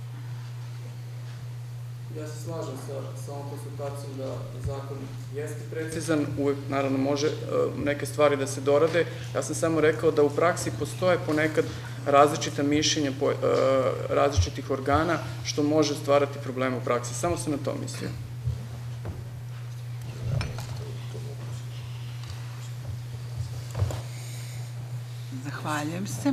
Ja se slažem sa ovom konsultacijom da zakon jeste precizan, uvek naravno može neke stvari da se dorade. Ja sam samo rekao da u praksi postoje ponekad različita mišljenja različitih organa, što može stvarati probleme u praksi. Samo sam na to mislio. Zahvaljujem se.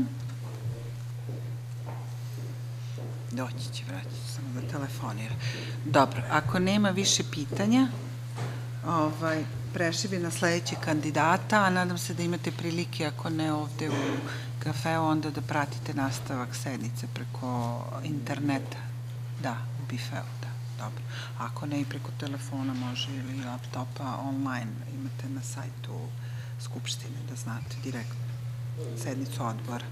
Doći će, vraći će, samo da telefonira. Dobro, ako nema više pitanja, prešli bi na sledećeg kandidata, a nadam se da imate prilike, ako ne ovde u kafeu, onda da pratite nastavak sednice preko interneta. Da, u bifeu, da, dobro. Ako ne i preko telefona može ili laptopa online, imate na sajtu Skupštine, da znate direktno sednicu odbora.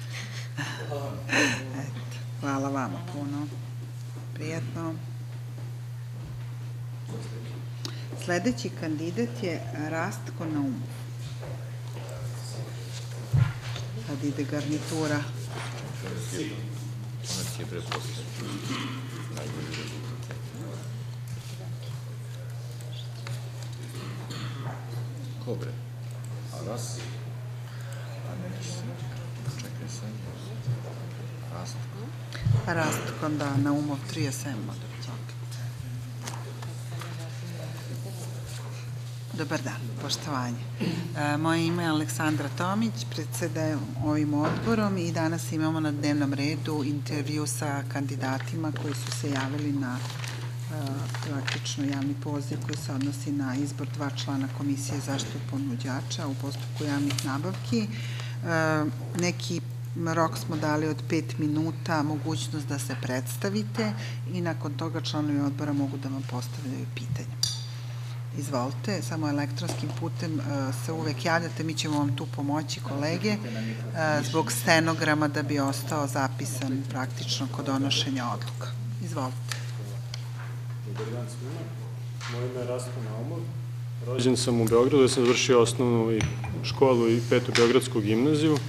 Hvala vama puno. Prijetno. Sledeći kandidat je Rastko Naumov. Sad ide garnitura. Ona ti je preposlao. Najbolji rezultat. Ko bre? A Ras? A neki se? Čekaj sad. Rastko. Rastko, da, Naumov 37. Dobar dan, poštovanje. Moje ime je Aleksandra Tomić, predsedajem ovim odborom i danas imamo na dnevnom redu intervju sa kandidatima koji su se javili na praktično javni poziv koji se odnosi na izbor 2 člana Komisije zaštitu ponuđača u postupku javnih nabavki. Neki rok smo dali od 5 minuta, mogućnost da se predstavite i nakon toga članovi odbora mogu da vam postavljaju pitanje. Izvolite, samo elektronskim putem se uvek javljate, mi ćemo vam tu pomoći, kolege, zbog stenograma da bi ostao zapisan praktično kod donošenja odluka. Izvolite. Dobar dan svima. Moje ime je Rastko Naumov. Rođen sam u Beogradu, ja sam završio osnovnu školu i 5. Beogradsku gimnaziju.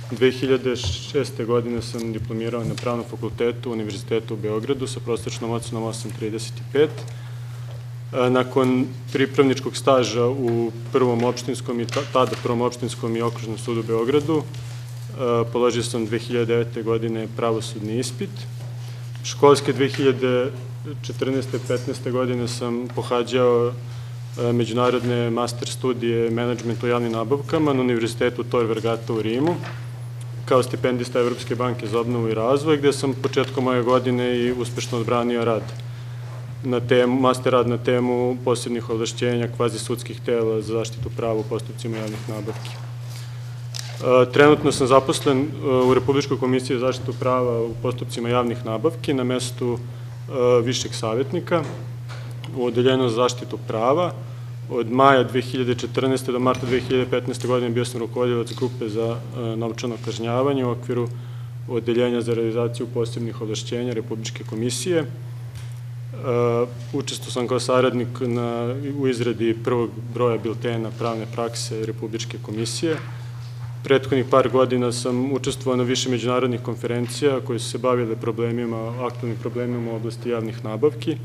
2006. godine sam diplomirao na Pravnom fakultetu Univerzitetu u Beogradu sa prosečnom ocenom 8,35. Nakon pripravničkog staža u prvom opštinskom i tada prvom opštinskom i okružnom sudu u Beogradu, položio sam 2009. godine pravosudni ispit. Školske 2014-15. godine sam pohađao međunarodne master studije menadžmenta u javnim nabavkama na Univerzitetu Tor Vergata u Rimu, kao stipendista Evropske banke za obnovu i razvoj, gde sam početkom moje godine i uspešno odbranio rad master rad na temu posebnih ovlašćenja kvazi sudskih tela za zaštitu prava u postupcima javnih nabavki. Trenutno sam zaposlen u Republičkoj komisiji za zaštitu prava u postupcima javnih nabavki na mestu višeg savjetnika u Odeljenju za zaštitu prava. Od maja 2014. do marta 2015. godine bio sam rukovodilac grupe za novčano kažnjavanje u okviru Odeljenja za realizaciju posebnih ovlašćenja Republičke komisije. Učestvovao sam kao saradnik u izradi prvog broja biltena pravne prakse Republičke komisije. Prethodnih par godina sam učestvovao na više međunarodnih konferencija koje su se bavile aktualnim problemima u oblasti javnih nabavki.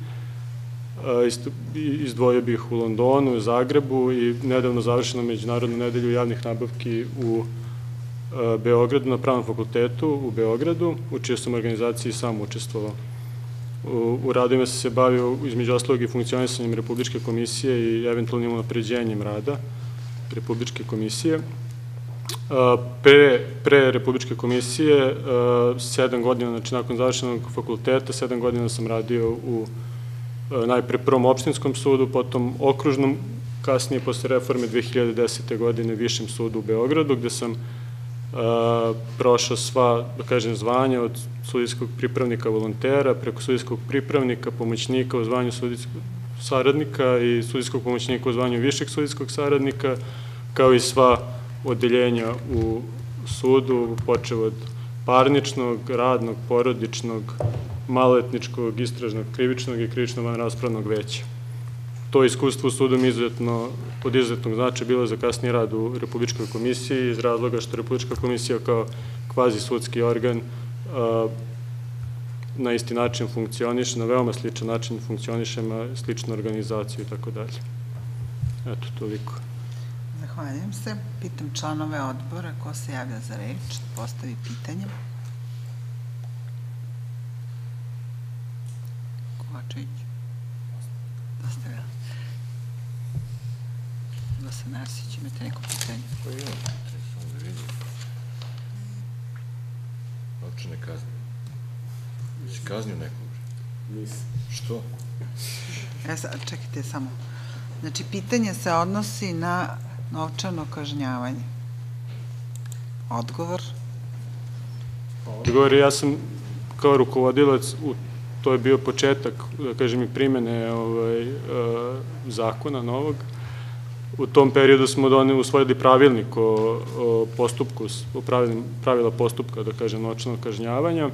Izdvojio bih u Londonu, u Zagrebu i nedavno završenu Međunarodnu nedelju javnih nabavki u Beogradu, na Pravnom fakultetu u Beogradu, u čijoj sam organizaciji sam učestvovao. U radovima sam se bavio između ostalog i funkcionisanjem Republičke komisije i eventualnim unapređenjem rada Republičke komisije. Pre Republičke komisije, 7 godina, znači nakon završenog fakulteta, 7 godina sam radio u najpre prvom opštinskom sudu, potom okružnom, kasnije posle reforme 2010. godine Višem sudu u Beogradu, gde sam prošao sva, da kažem, zvanja od sudijskog pripravnika volontera, preko sudijskog pripravnika, pomoćnika u zvanju sudijskog saradnika i sudijskog pomoćnika u zvanju višeg sudijskog saradnika, kao i sva odeljenja u sudu, počeo od parničnog, radnog, porodičnog, maloletničkog, istražnog, krivičnog i krivičnog vanraspravnog veća. To iskustvo u sudu mi od izuzetnog značaja bilo za kasniji rad u Republičkoj komisiji iz razloga što Republička komisija kao kvazi sudski organ na isti način funkcioniše, na veoma sličan način funkcioniše, ima sličnu organizaciju i tako dalje. Eto, toliko. Zahvaljujem se. Pitam članove odbora ko se javlja za reč, postavi pitanje. Kovačević. Dostavila. Gosan Arsić, imate neko pitanje? Pa imam, samo da vidim. Novčane kazne. Si kaznio nekog? Nisam. Što? Čekajte samo. Znači, pitanje se odnosi na novčano kažnjavanje. Odgovor? Odgovor, ja sam kao rukovodilac, to je bio početak, da kažem, i primene zakona novog. U tom periodu smo usvojili pravilnik o postupku, o pravila postupka, da kažem, novčanog kažnjavanja.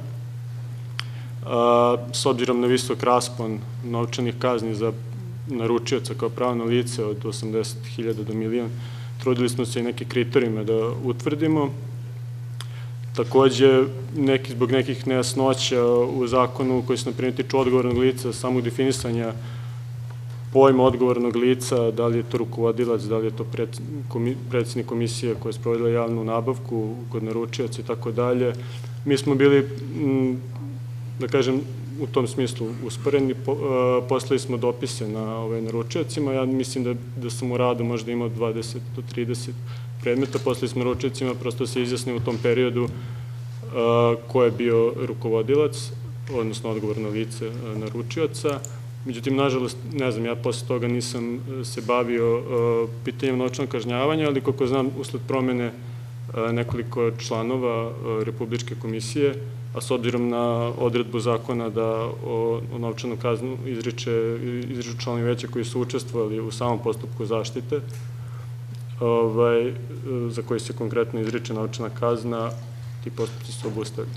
S obzirom na visok raspon novčanih kazni za naručioca kao pravno lice od 80.000 do 1.000.000, trudili smo se i neke kriterijume da utvrdimo. Takođe, zbog nekih nejasnoća u zakonu koji se, na primjer, tiču odgovornog lica, samog definisanja pojma odgovornog lica, da li je to rukovodilac, da li je to predsednik komisije koja je sprovodila javnu nabavku kod naručioca i tako dalje. Mi smo bili, da kažem, u tom smislu usporeni. Poslali smo dopise na naručiocima. Ja mislim da sam u radu možda imao 20 do 30 predmeta. Poslali smo naručiocima, prosto se izjasnimo u tom periodu ko je bio rukovodilac, odnosno odgovorno lice naručioca. Međutim, nažalost, ne znam, ja posle toga nisam se bavio pitanjem novčanog kažnjavanja, ali koliko znam, usled promene nekoliko članova Republičke komisije, a s obzirom na odredbu zakona da o novčanu kaznu izriču članovi veća koji su učestvovali u samom postupku zaštite, za koji se konkretno izriče novčana kazna, ti postupci su obustavljeni.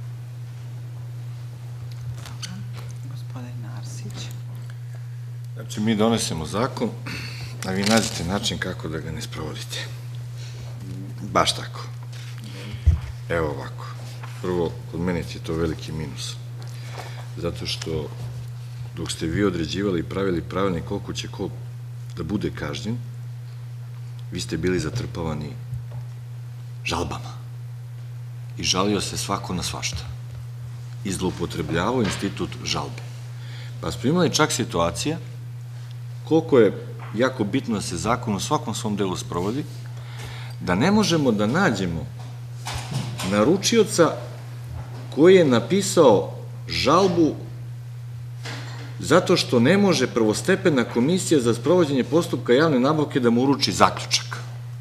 Gospodin Arsić. Znači, mi donesemo zakon, a vi nađete način kako da ga ne sprovodite. Baš tako. Evo ovako. Prvo, kod mene je to veliki minus. Zato što dok ste vi određivali i pravili pravilnik koliko će ko da bude kažnjen, vi ste bili zatrpavani žalbama. I žalio se svako na svašta. I zloupotrebljavao institut žalbe. Pa smo imali čak situacija koliko je jako bitno da se zakon u svakom svom delu sprovodi, da ne možemo da nađemo naručioca koji je napisao žalbu zato što ne može prvostepena komisija za sprovođenje postupka javne nabavke da mu uruči zaključak.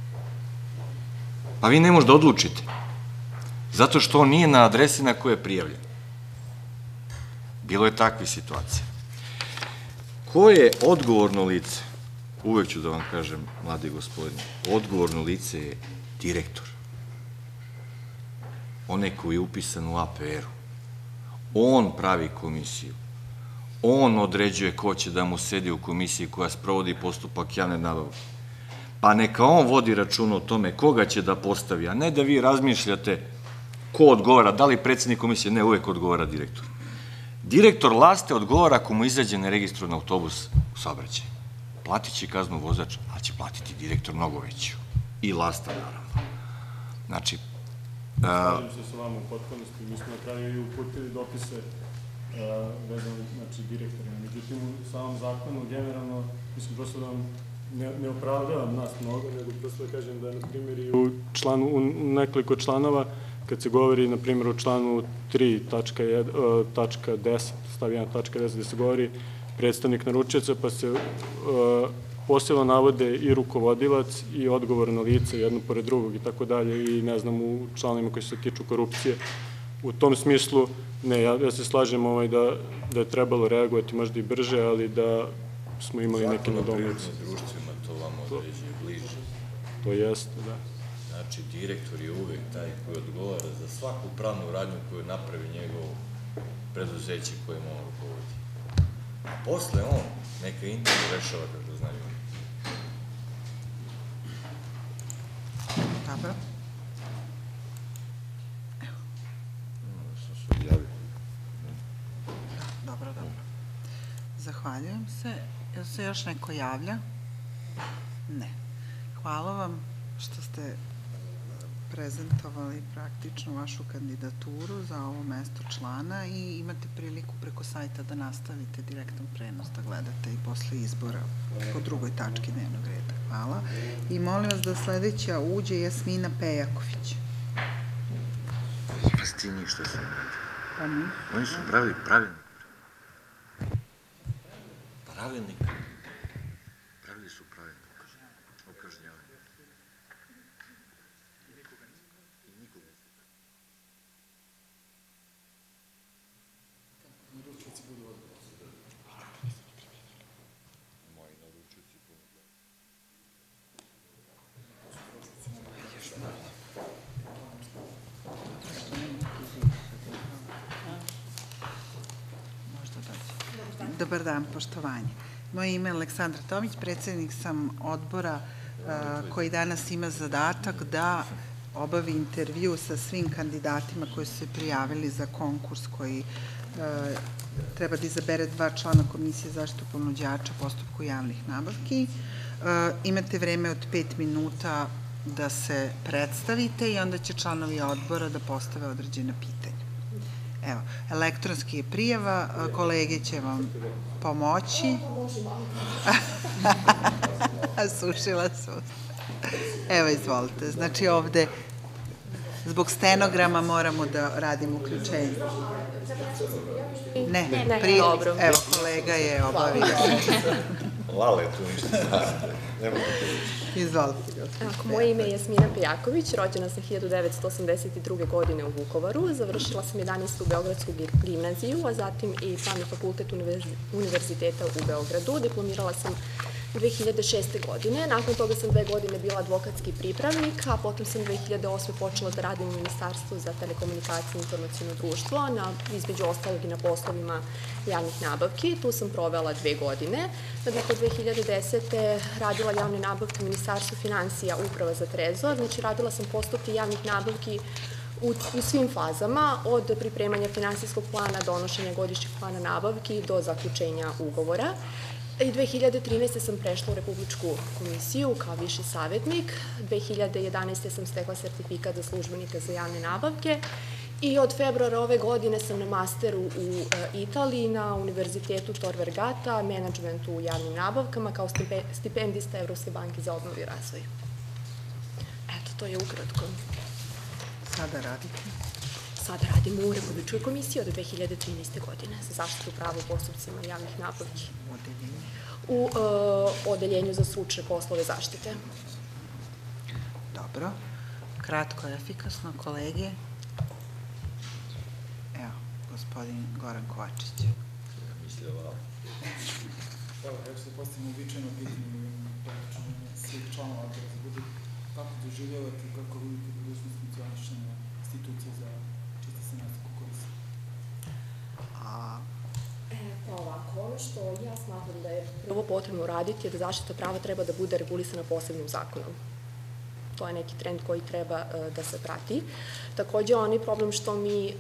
Pa vi ne možete da odlučite, zato što on nije na adresi na kojoj je prijavljen. Bilo je takvih situacija. Ko je odgovorno lice? Uvek ću da vam kažem, mladi gospodine, odgovorno lice je direktor. Onaj koji je upisan u APR-u. On pravi komisiju. On određuje ko će da mu sedi u komisiji koja sprovodi postupak javne nabavke. Pa neka on vodi računa o tome koga će da postavi, a ne da vi razmišljate ko odgovara, da li predsednik komisije, ne, uvek odgovara direktor. Direktor Laste odgovara ako mu izađe neregistrovan autobus u saobraćaju. Platit će kaznu vozač, ali će platiti direktor mnogo veću. I Lasta, naravno. Znači, slažem se sa vama u potpunosti. Mi smo na kraju i uputili dopise vezano, znači, direktorima. Međutim, u samom zakonu, generalno, mislim, prosto da vam ne opravdavam nas mnogo, nego prosto da kažem da, na primjer, i u nekoliko članova, kad se govori, na primjer, u članu 3, tačka 10, stav 1, tačka 10, gde se govori predstavnik naručioca, pa se posebno navode i rukovodilac i odgovorno lice, jedno pored drugog i tako dalje, i ne znam, u članovima koji se tiču korupcije. U tom smislu, ne, ja se slažem da je trebalo reagovati možda i brže, ali da smo imali neke nadomnice. Zakon o privrednim društvima to vam određuje bliže. To jeste, da. Znači, direktor je uvek taj koji odgovara za svaku pravnu radnju koju napravi njegovo preduzeće kojim on rukovodi. A posle on neka interno rešava kako znaju. Dobro. Sam se odjavio. Dobro. Zahvaljujem se. Jel se još neko javlja? Ne. Hvala vam što ste prezentovali praktično vašu kandidaturu za ovo mesto člana i imate priliku preko sajta da nastavite direktan prenos da gledate i posle izbora po drugoj tački dnevnog reda. Hvala. I molim vas da sledeća uđe Jasmina Pejaković. Pa ti ništa sam radi. Pa mi? Oni su pravili pravilnik. Pravilnik. Pravili su pravilnik o kažnjavanju. Dobar dan, poštovanje. Moje ime je Aleksandra Tomić, predsednik sam odbora koji danas ima zadatak da obavi intervju sa svim kandidatima koji su se prijavili za konkurs koji treba da izabere 2 člana Komisije za zaštitu ponuđača u postupku javnih nabavki. Imate vreme od 5 minuta da se predstavite i onda će članovi odbora da postave određena pitanja. Evo, elektronski je prijava, kolege će vam pomoći. Sušila su. Evo, izvolite. Znači ovde, zbog stenograma moramo da radimo uključenje. Ne, dobro. Evo, kolega je obavio. Lale tu ništa. Izvolite. Moje ime je Jasmina Pejaković, rođena sam 1982. godine u Vukovaru, završila sam 11. Beogradsku gimnaziju, a zatim i Pravni fakultet Univerziteta u Beogradu. Diplomirala sam 2006. godine. Nakon toga sam 2 godine bila advokatski pripravnik, a potom sam 2008. počela da radim u Ministarstvu za telekomunikacije i informacijno društvo, između ostalog i na poslovima javnih nabavki. Tu sam provela 2 godine. Da bih od 2010. radila javne nabavke u Ministarstvu finansija, Uprava za trezor. Znači, radila sam postupke javnih nabavki u svim fazama, od pripremanja finansijskog plana, donošenja godišnjeg plana nabavki do zaključenja ugovora. I 2013. sam prešla u Republičku komisiju kao viši savjetnik, 2011. sam stekla sertifikat za službenika za javne nabavke i od februara ove godine sam na masteru u Italiji na Univerzitetu Tor Vergata, menadžmentu u javnim nabavkama kao stipendista Evropske banke za obnovu i razvoj. Eto, to je ukratko. Sada radite? Sada radim u Republičkoj komisiji od 2013. godine za zaštitu prava u postupcima javnih nabavki. U odeljenju za stručne poslove zaštite. Dobro. Kratko, efikasno, kolege. Evo, gospodin Goran Kovačić. Evo, ja ću da postavim uobičajeno pitanje svih članova da bude kako doživljavate i kako vidite budućnost funkcionišanja institucije za čiste senatsku korist. Pa ovako, ono što ja smatram da je prvo potrebno uraditi je da zaštita prava treba da bude regulisana posebnim zakonom. To je neki trend koji treba da se prati. Takođe, onaj problem što mi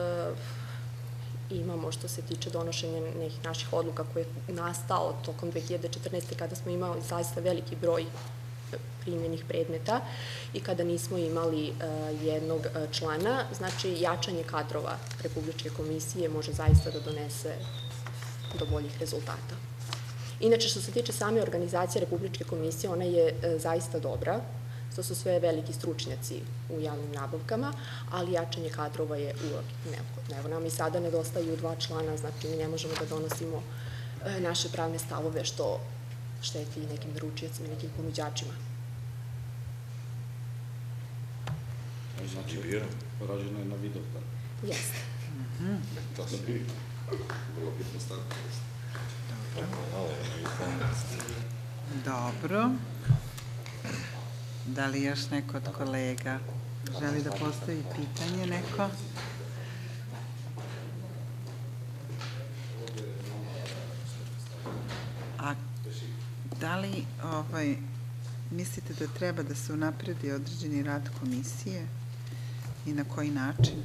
imamo što se tiče donošenja nekih naših odluka koji je nastao tokom 2014. kada smo imali zaista veliki broj primljenih predmeta i kada nismo imali jednog člana, znači jačanje kadrova Republičke komisije može zaista da donese do boljih rezultata. Inače, što se tiče same organizacije Republičke komisije, ona je zaista dobra, to su sve veliki stručnjaci u javnim nabavkama, ali jačanje kadrova je uvek neophodno. Evo, nam i sada nedostaju 2 člana, znači mi ne možemo da donosimo naše pravne stavove što šteti nekim naručiocima, nekim ponuđačima. Znači, rađeno je na video, tako? Jeste. To se bi vrlo bitno stavno. Dobro. Da li još neko od kolega želi da postavi pitanje neko? A da li mislite da treba da se unapredi određeni rad komisije i na koji način?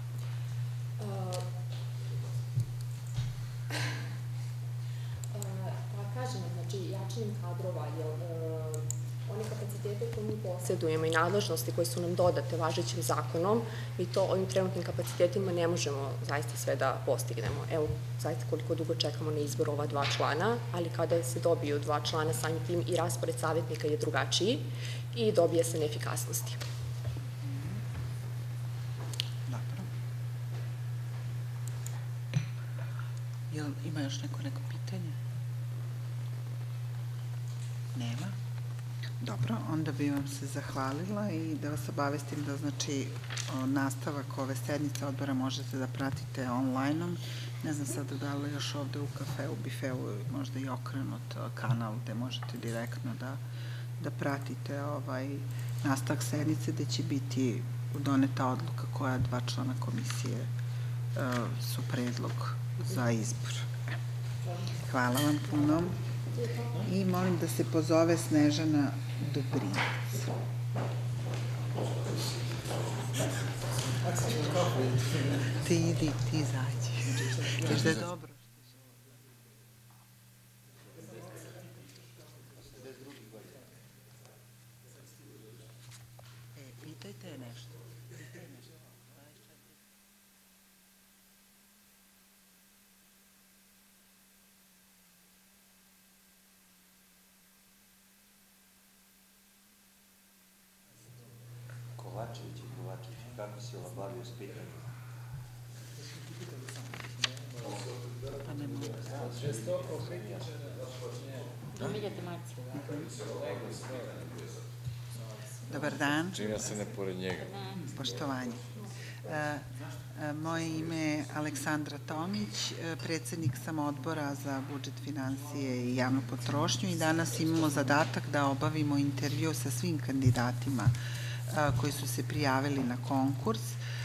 Pa kažem, znači, jačanjem kadrova, one kapacitete koje mi posjedujemo i nadležnosti koje su nam dodate važećim zakonom, mi to ovim trenutnim kapacitetima ne možemo zaista sve da postignemo. Evo, zaista koliko dugo čekamo na izbor ova 2 člana, ali kada se dobiju 2 člana, samim tim i raspored savjetnika je drugačiji i dobije se neefikasnosti. Dobro. Jel ima još neko pitanje? Nema? Dobro, onda bi vam se zahvalila i da vas obavestim da znači nastavak ove sednice odbora možete da pratite online-om. Ne znam sada da li još ovde u kafeu, bifeu, možda i okrenut kanal gde možete direktno da pratite nastavak sednice gde će biti doneta odluka koja 2 člana komisije su predlog za izbor. Hvala vam puno. I molim da se pozove Snežana Dobrinac. Ti idi, ti izađi. Ješ da je dobro? Pitajte je nešto. Kovačević, kako si olabavio s pitanjem? Pa ne mogu. Dobar dan. Činja se ne pored njega. Poštovanje. Moje ime je Aleksandra Tomić, predsednik sam odbora za budžet, finansije i javnu potrošnju i danas imamo zadatak da obavimo intervju sa svim kandidatima koji su se prijavili na konkurs.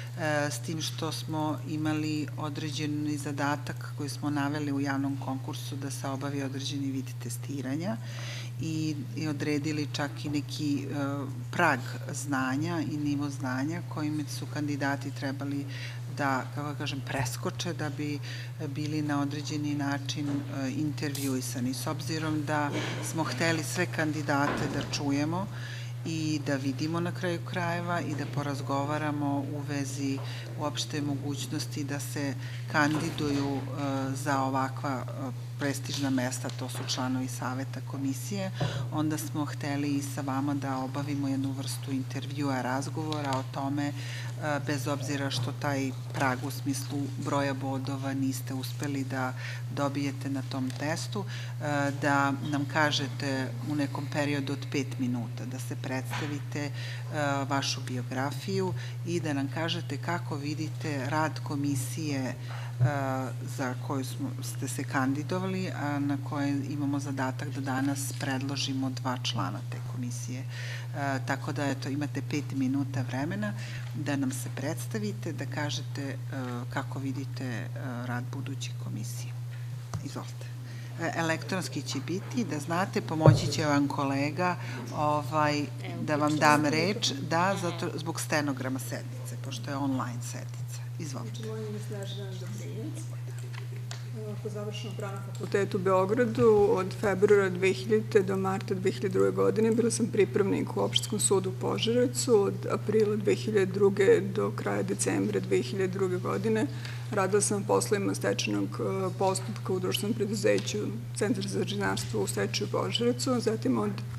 s tim što smo imali određeni zadatak koji smo naveli u javnom konkursu da se obavi određeni vid testiranja i odredili čak i neki prag znanja i nivo znanja kojim su kandidati trebali da, kako kažem, preskoče da bi bili na određeni način intervjuisani. S obzirom da smo hteli sve kandidate da čujemo i da vidimo na kraju krajeva i da porazgovaramo u vezi uopšte mogućnosti da se kandiduju za ovakva prestižna mesta, to su članovi saveta komisije, onda smo hteli i sa vama da obavimo jednu vrstu intervjua, razgovora o tome, bez obzira što taj prag u smislu broja bodova niste uspeli da dobijete na tom testu, da nam kažete u nekom periodu od 5 minuta, da se predstavite vašu biografiju i da nam kažete kako vidite rad komisije za koju ste se kandidovali, a na koje imamo zadatak da danas predložimo 2 člana te komisije. Tako da, eto, imate 5 minuta vremena da nam se predstavite, da kažete kako vidite rad buduće komisije. Izvolite. Elektronski će biti, da znate, pomoći će vam kolega da vam dam reč, da, zbog stenograma sednice, pošto je online sednica. Izvolite. Moje ime je Snežana Dobrinac. Po završenom Pravnom fakultetu u Beogradu od februara 2000. do marta 2002. godine bila sam pripravnik u Opštinskom sudu u Požarevcu. Od aprila 2002. do kraja decembra 2002. godine radila sam poslovima stečajnog postupka u društvenom preduzeću Centar za građevinarstvo u stečaju u Požarevcu. Zatim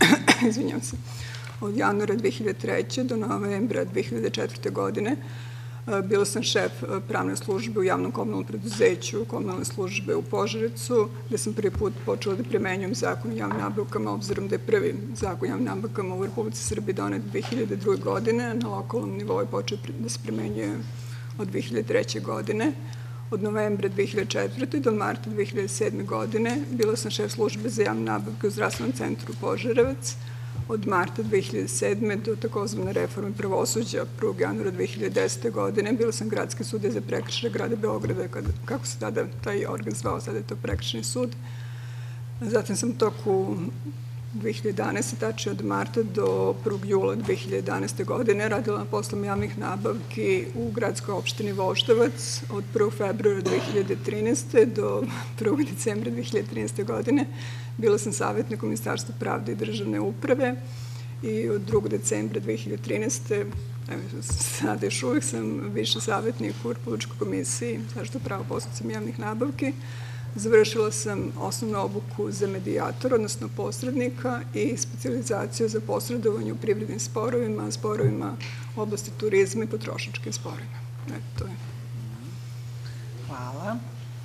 od januara 2003. do novembra 2004. godine bila sam šef pravne službe u javnom komunalnom preduzeću komunalne službe u Požarevcu, gde sam prvi put počela da primenjujem zakon o javnim nabavkama, obzirom da je prvi zakon o javnim nabavkama u Republici Srbiji donet 2002. godine, na lokalnom nivou je počeo da se primenjuje od 2003. godine. Od novembra 2004. do marta 2007. godine bila sam šef službe za javne nabavke u Zdravstvenom centru Požarevac. Od marta 2007. do takozvane reforme pravosuđa 1. januara 2010. godine bila sam gradski sudija za prekršaje grada Beograda, kako se tada taj organ zvao, sada je to prekršajni sud. Zatim sam u toku 2011. tačnije od marta do 1. jula 2011. godine radila na poslom javnih nabavki u gradskoj opštini Voždovac od 1. februara 2013. do 1. decembra 2013. godine. Bila sam savjetnik u Ministarstvu pravde i državne uprave i od 2. decembra 2013. Sada još uvijek sam više savjetnik u Republičkoj komisiji zaštite prava postupcima javnih nabavki. Završila sam osnovnu obuku za medijator, odnosno posrednika i specijalizaciju za posredovanje u privrednim sporovima, sporovima u oblasti turizma i potrošačkim sporovima. To je. Hvala.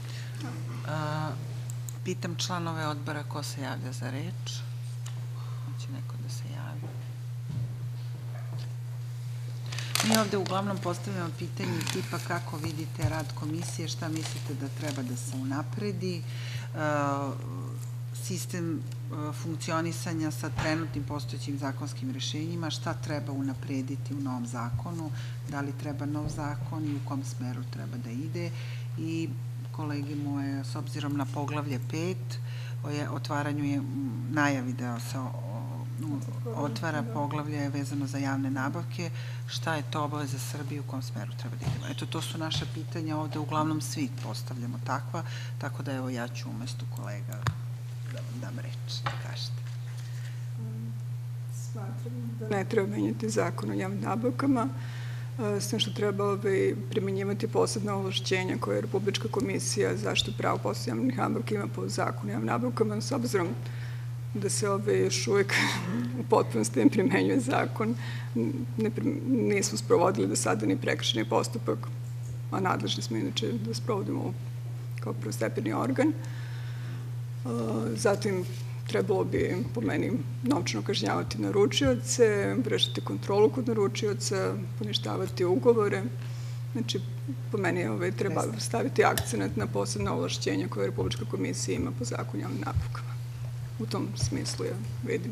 Pitam članove odbora ko se javlja za reč. Hoće neko da se javi. Mi ovde uglavnom postavljamo pitanje tipa kako vidite rad komisije, šta mislite da treba da se unapredi, sistem funkcionisanja sa trenutnim postojećim zakonskim rešenjima, šta treba unaprediti u novom zakonu, da li treba nov zakon i u kom smeru treba da ide. I kolegi moje, s obzirom na poglavlje 5, o otvaranju najavi da se otvara poglavlje vezano za javne nabavke, šta je to obaveza Srbije, u kom smeru treba da idemo. Eto, to su naša pitanja ovde, uglavnom svi postavljamo takva, tako da evo ja ću umesto kolega da vam dam reč, da kažete. Smatram da ne treba menjati zakon o javnim nabavkama, s tim što treba primjenjivati posebna ovlašćenja koje Republička komisija za zaštitu prava postupaka javnih nabavki ima po zakonu o javnim nabavkama, s obzirom da se još uvijek u potpunosti ne primenjuje zakon. Nismo sprovodili do sada ni prekršajni postupak, a nadležni smo inače da sprovodimo kao prvostepeni organ. Zatim, trebalo bi, po meni, novčano kažnjavati naručioce, vršiti kontrolu kod naručioca, poništavati ugovore. Znači, po meni treba staviti akcenat na posebna ovlašćenja koje Republička komisija ima po zakonu o javnim nabavkama. U tom smislu, ja vidim,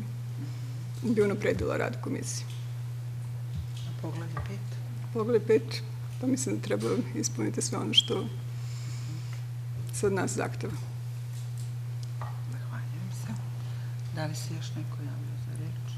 bi unapredila rad komisije. Poglavlje 5? Poglavlje 5, pa mislim da treba ispuniti sve ono što se od nas zahteva. Zahvaljujem se. Da li se još neko javio za reč?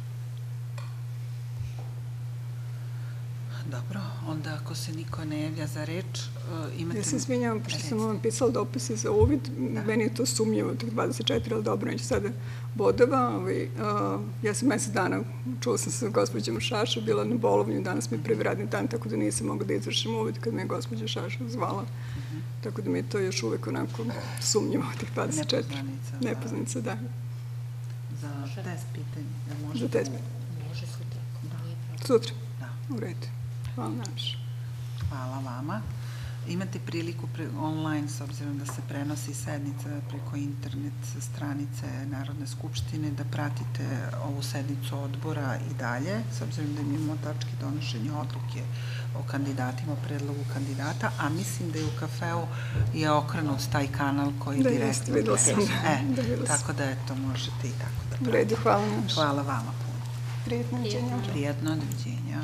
Dobro, onda ako se niko ne javlja za reč, imate... Ja se izvinjavam, pošto sam vam pisala dopise za uvid, meni je to sumnjivo, tih 24, ali dobro, neću sada bodova. Ja sam mesec dana, čula sam se sa gospođom Šaša, bila na bolovanju, danas mi je prvi radni dan, tako da nisam mogla da izvršim uvid kad me je gospođa Šaša zvala. Tako da mi je to još uvek onako sumnjivo, tih 24. Nepoznanica, da. Za test pitanja. Za test pitanja. Može sutra. Sutra? Da. U redu. Hvala najviše. Hvala vama. Imate priliku online, s obzirom da se prenosi sednica preko internet stranice Narodne skupštine, da pratite ovu sednicu odbora i dalje, s obzirom da imamo tačke donošenja odluke o kandidatima, o predlogu kandidata, a mislim da je u kafeu je okrenut taj kanal koji direktno... Da, jeste, videla sam. Tako da, eto, možete i tako da pratite. U redu, hvala najviše. Hvala vama puno. Prijetno doviđenja. Prijetno doviđenja.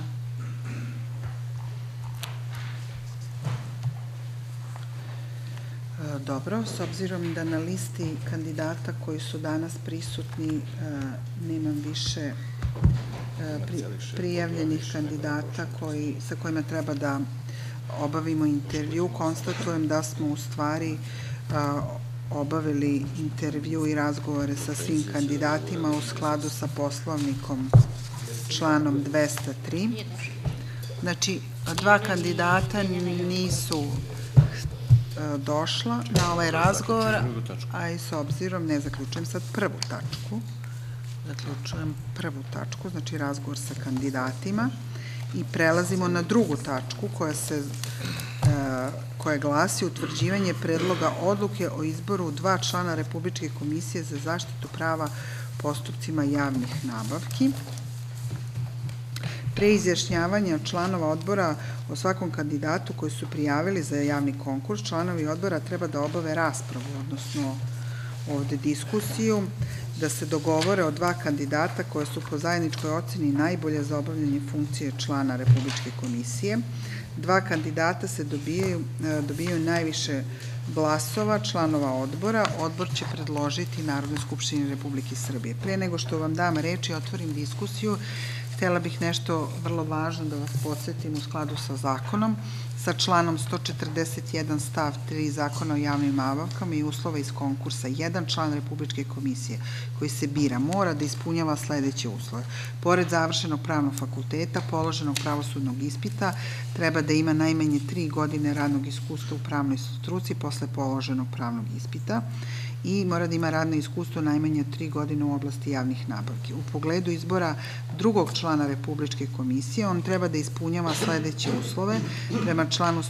Dobro, s obzirom da na listi kandidata koji su danas prisutni nemam više prijavljenih kandidata sa kojima treba da obavimo intervju, konstatujem da smo u stvari obavili intervju i razgovore sa svim kandidatima u skladu sa Poslovnikom članom 203. Znači, dva kandidata nisu došla na ovaj razgovor, a i s obzirom, ne zaključujem sad prvu tačku, znači razgovor sa kandidatima i prelazimo na drugu tačku koja glasi utvrđivanje predloga odluke o izboru 2 člana Republičke komisije za zaštitu prava postupcima javnih nabavki. Pre izjašnjavanja članova odbora o svakom kandidatu koji su prijavili za javni konkurs, članovi odbora treba da obave raspravu, odnosno ovde diskusiju, da se dogovore o 2 kandidata koja su po zajedničkoj oceni najbolje za obavljanje funkcije člana Republičke komisije. 2 kandidata se dobijaju najviše glasova članova odbora. Odbor će predložiti Narodnoj skupštini Republike Srbije. Pre nego što vam dam reč i otvorim diskusiju, htela bih nešto vrlo važno da vas podsjetim u skladu sa zakonom. Sa članom 141 stav 3 Zakona o javnim nabavkama i uslova iz konkursa, jedan član Republičke komisije koji se bira mora da ispunjava sledeće uslove. Pored završenog pravnog fakulteta, položenog pravosudnog ispita, treba da ima najmanje 3 godine radnog iskustva u pravnoj struci posle položenog pravnog ispita i mora da ima radno iskustvo najmanje 3 godine u oblasti javnih nabavki. U pogledu izbora drugog člana Republičke komisije, on treba da ispunjava sledeće uslove. Prema članu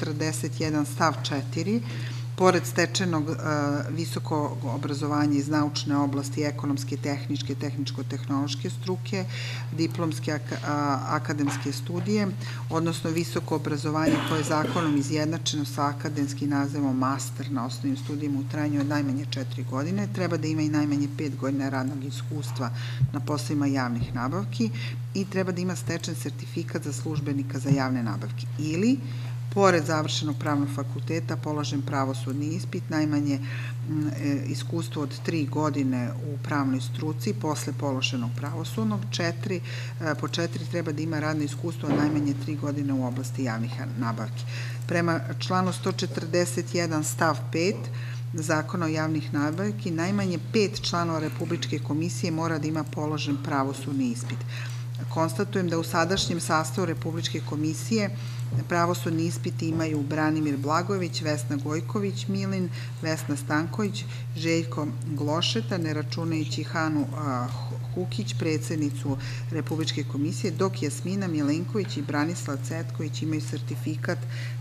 141 stav 4, pored stečenog visokog obrazovanja iz naučne oblasti, ekonomske, tehničke, tehničko-tehnološke struke, diplomske akademske studije, odnosno visoko obrazovanje koje je zakonom izjednačeno sa akademskim nazivom master na osnovnim studijima u trajanju od najmanje 4 godine, treba da ima i najmanje 5 godina radnog iskustva na poslovima javnih nabavki i treba da ima stečen sertifikat za službenika za javne nabavke ili pored završenog pravnog fakulteta, položen pravosudni ispit, najmanje iskustvo od 3 godine u pravnoj struci posle položenog pravosudnog. Po 4 treba da ima radno iskustvo od najmanje 3 godine u oblasti javnih nabavki. Prema članu 141 stav 5 Zakona o javnih nabavki, najmanje 5 članova Republičke komisije mora da ima položen pravosudni ispit. Konstatujem da u sadašnjem sastavu Republičke komisije pravosudni ispit imaju Branimir Blagojević, Vesna Gojković Milin, Vesna Stanković, Željko Glošeta, ne računajući Hanu Hukić, predsednicu Republičke komisije, dok Jasmina Milenković i Branislav Cetković imaju sertifikat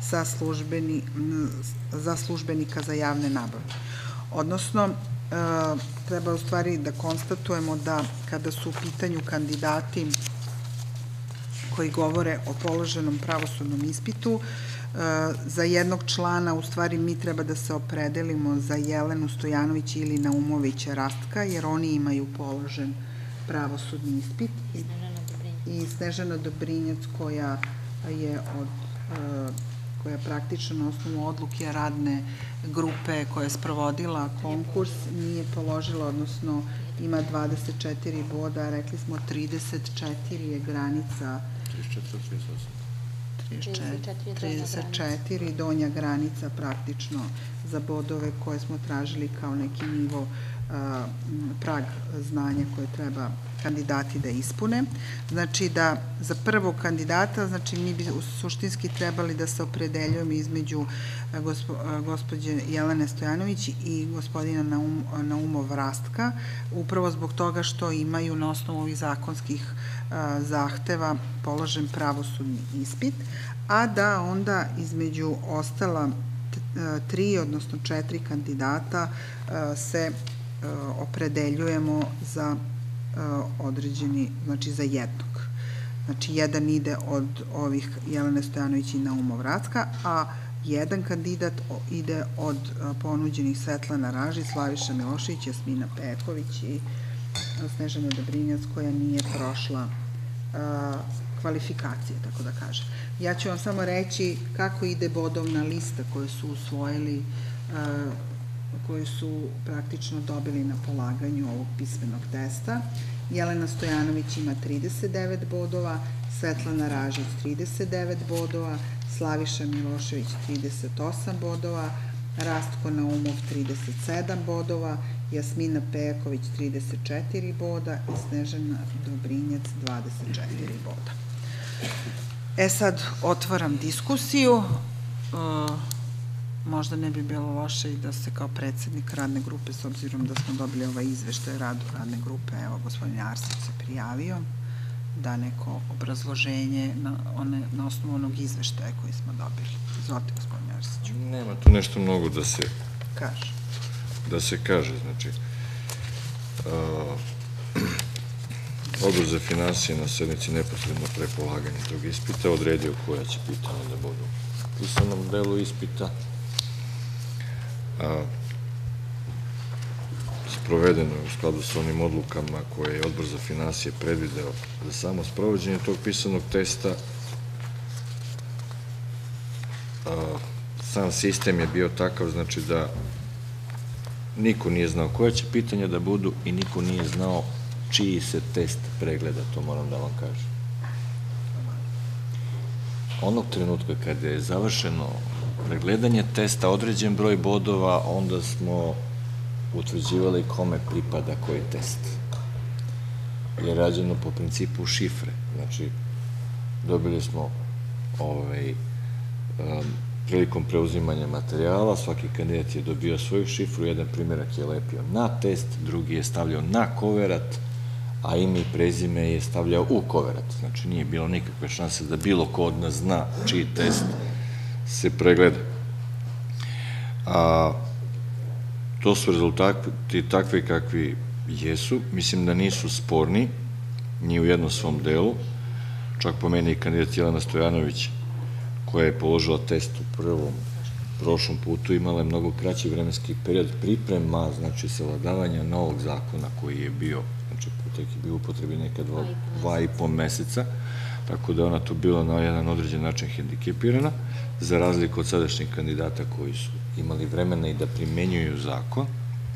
za službenika za javne nabavke. Odnosno, treba u stvari da konstatujemo da kada su u pitanju kandidati koji govore o položenom pravosudnom ispitu, za jednog člana u stvari mi treba da se opredelimo za Jelenu Stojanović ili Naumović Rastka, jer oni imaju položen pravosudni ispit, i Snežana Dobrinjac koja je od koja praktično na osnovu odluke radne grupe koja je sprovodila konkurs nije položila, odnosno ima 24 boda, rekli smo 34 je granica 34 donja granica praktično za bodove koje smo tražili kao neki nivo prag znanja koje treba kandidati da ispune. Znači da za prvog kandidata, znači mi bi suštinski trebali da se opredeljujemo između gospođe Jelene Stojanović i gospodina Naumov Rastka, upravo zbog toga što imaju na osnovu ovih zakonskih zahteva položen pravosudni ispit, a da onda između ostala 3, odnosno 4 kandidata se opredeljujemo za određeni, znači za jednog. Znači, jedan ide od ovih Jelene Stojanović i Naumov Rastka, a jedan kandidat ide od ponuđenih Svetlana Ražić, Slaviša Milošević, Jasmina Peković i Snežana Dobrinjac, koja nije prošla kvalifikacije, tako da kažem. Ja ću vam samo reći kako ide bodovna lista koju su usvojili, koju su praktično dobili na polaganju ovog pismenog testa. Jelena Stojanović ima 39 bodova, Svetlana Ražić 39 bodova, Slaviša Milošević 38 bodova, Rastko Naumov 37 bodova, Jasmina Peković 34 boda i Snežana Dobrinjac 24 boda. Sad otvaram diskusiju. Možda ne bi bilo loše i da se kao predsednik radne grupe, s obzirom da smo dobili ovaj izveštaj radu radne grupe, evo gospodin Arsić se prijavio, da neko obrazloženje na osnovu onog izveštaja koji smo dobili. Izvolite, gospodin Arsiću. Nema tu nešto mnogo da se kaže. Znači, Odbor za finansije na sednici neposredno pre polaganja tog ispita odredio koja će pitanja da budu u pisanom delu ispita. Sprovedeno je u skladu sa onim odlukama koje je Odbor za finansije predvideo za samo sprovođenje tog pisanog testa. Sam sistem je bio takav, znači da niko nije znao koja će pitanja da budu i niko nije znao čiji se test pregleda, to moram da vam kažem. Onog trenutka kada je završeno pregledanje testa, određen broj bodova, onda smo utvrđivali kome pripada koji test. Je rađeno po principu šifre. Znači, dobili smo prilikom preuzimanja materijala, svaki kandidat je dobio svoju šifru, jedan primjerak je lepio na test, drugi je stavljao na koverat, a ime i prezime je stavljao u koverat. Znači, nije bilo nikakve šanse da bilo ko od nas zna čiji test se pregleda. To su rezultati takvi kakvi jesu. Mislim da nisu sporni ni u jednom svom delu. Čak po meni i kandidat Jelena Stojanović, koja je položila test u prošlom putu, imala je mnogo kraći vremenski period priprema, znači savladavanja novog zakona koji je bio, znači tek je bio upotrebi neka 2,5 meseca, tako da je ona tu bila na jedan određen način hendikepirana, za razliku od sadašnjih kandidata koji su imali vremena i da primenjuju zakon.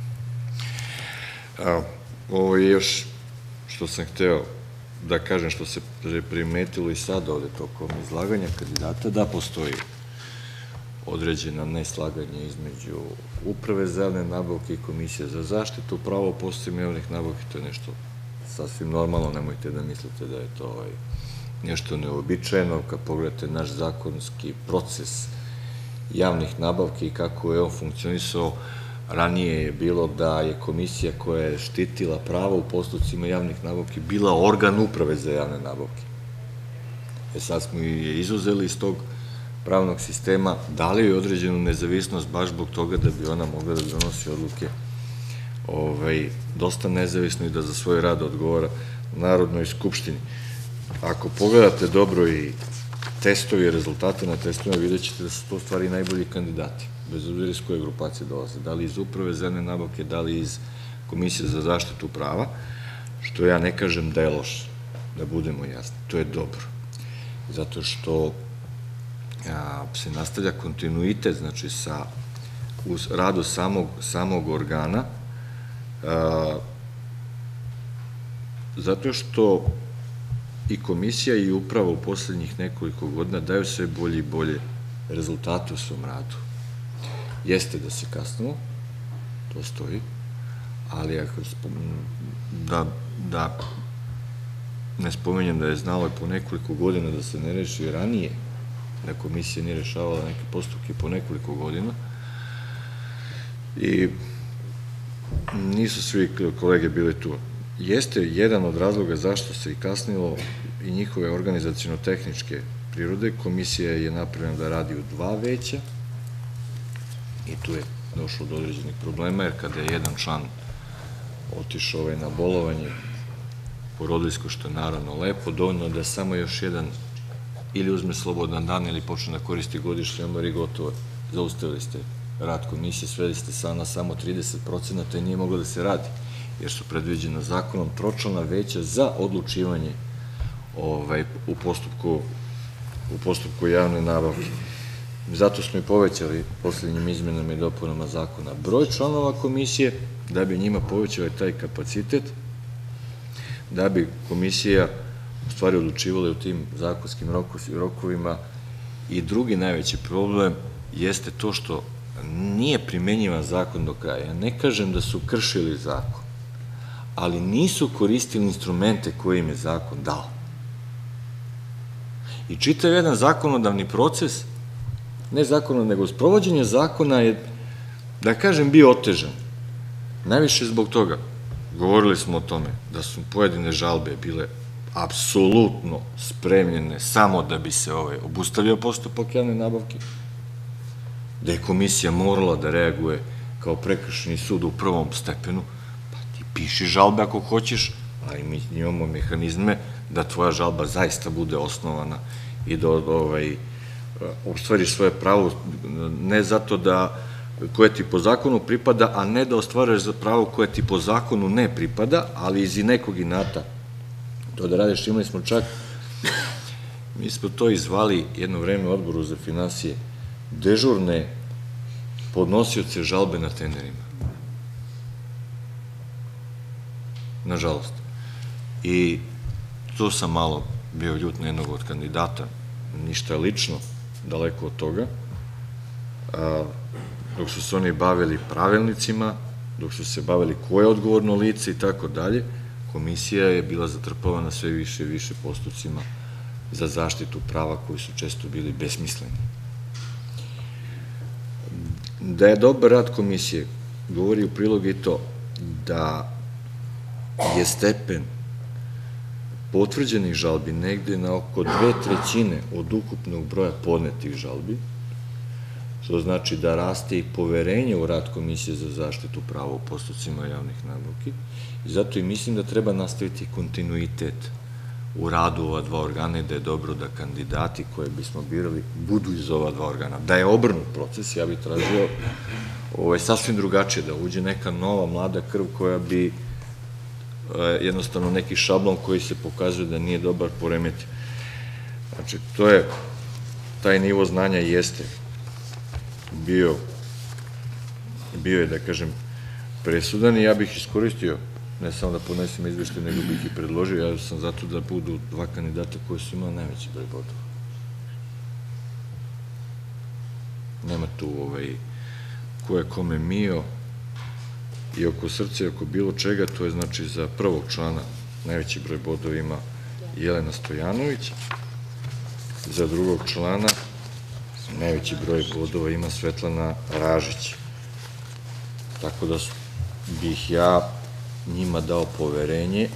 Ovo je još što sam hteo da kažem, što se primetilo i sada ovde tokom izlaganja kandidata, da postoji određena neslaganja između Uprave za javne nabavke i Komisije za zaštitu prava u postupcima javnih nabavki. To je nešto sasvim normalno, nemojte da mislite da je to nešto neobičajeno. Kad pogledate naš zakonski proces javnih nabavki i kako je on funkcionisao, ranije je bilo da je komisija koja je štitila prava u postupcima javnih nabavki bila organ Uprave za javne nabavke. Sad smo je izuzeli iz tog pravnog sistema, dali joj određenu nezavisnost baš zbog toga da bi ona mogla da donosi odluke dosta nezavisno i da za svoj rad odgovara Narodnoj skupštini. Ako pogledate dobro i testovi i rezultate na testovima, vidjet ćete da su to stvari najbolji kandidati, bez obzira iz koje grupacije dolaze, da li iz Uprave za javne nabavke, da li iz Komisije za zaštitu prava, što ja ne kažem da je loše, da budemo jasni, to je dobro, zato što se nastavlja kontinuitet, znači u radu samog organa, zato što i komisija i uprava u poslednjih nekoliko godina daju sve bolje i bolje rezultate u svom radu. Jeste da se kasnilo, to stoji, ali da ne spomenjem da je znalo i po nekoliko godina da se ne reši ranije, da komisija nije rešavala neke postupke po nekoliko godina i nisu svi kolege bili tu. Jeste jedan od razloga zašto se i kasnilo i njihove organizacijono-tehničke prirode. Komisija je napravljena da radi u 2 veća i tu je došlo do određenih problema, jer kada je jedan član otišao na bolovanje porodiljsko, što je naravno lepo, dovoljno da samo još jedan ili uzme slobodan dan ili počne da koristi godišnji odmor i gotovo, zaustavili ste rad komisije, sveli ste na samo 30% i nije moglo da se radi, jer su predviđena zakonom tročlana veća za odlučivanje u postupku javne nabavke. Zato smo i povećali poslednjim izmenama i dopunama zakona broj članova komisije, da bi njima povećali taj kapacitet, da bi komisija u stvari odlučivala u tim zakonskim rokovima. I drugi najveći problem jeste to što nije primenjivan zakon do kraja. Ja ne kažem da su kršili zakon, ali nisu koristili instrumente koje im je zakon dao. I čitav jedan zakonodavni proces, ne zakonodavni, nego sprovođenje zakona je, da kažem, bio otežan. Najviše zbog toga. Govorili smo o tome da su pojedine žalbe bile apsolutno spremljene samo da bi se obustavio postupak javne nabavke, da je komisija morala da reaguje kao prekršajni sud u prvom stepenu, pa ti piši žalbe ako hoćeš, ali mi imamo mehanizme da tvoja žalba zaista bude osnovana i da ostvariš svoje pravo, ne zato da koje ti po zakonu pripada, a ne da ostvaraš za pravo koje ti po zakonu ne pripada, ali iz nekog inata to da radiš. Imali smo čak, mi smo to izvali jedno vreme u Odboru za finansije, dežurne podnosioce žalbe na tenderima. Nažalost. I tu sam malo bio ljut na jednog od kandidata, ništa lično, daleko od toga, dok su se oni bavili pravilnicima, dok su se bavili ko je odgovorno lice i tako dalje, komisija je bila zatrpavana sve više i više postupcima za zaštitu prava koji su često bili besmisleni. Da je dobar rad komisije govori u prilog i to da je stepen potvrđenih žalbi negde na oko 2/3 od ukupnog broja podnetih žalbi, što znači da raste i poverenje u rad Komisije za zaštitu prava u postupcima javnih nabavki i zato i mislim da treba nastaviti kontinuitet u radu ova 2 organa i da je dobro da kandidati koje bismo birali budu iz ova 2 organa. Da je obrnut proces, ja bih tražio sasvim drugačije, da uđe neka nova mlada krv koja bi jednostavno neki šablon koji se pokazuje da nije dobar poremeti. Znači, taj nivo znanja jeste bio je, da kažem, presudan i ja bih iskoristio, ne samo da podnesem izveštaj, nego bih i predložio, ja sam zato da budu 2 kandidata koji su imali najveći broj bodova. Nema tu ko je kome mio i oko srca i oko bilo čega, to je znači za prvog člana najveći broj bodova ima Jelena Stojanović, za drugog člana najveći broj bodova ima Svetlana Ražić. Tako da bih ja njima dao poverenje,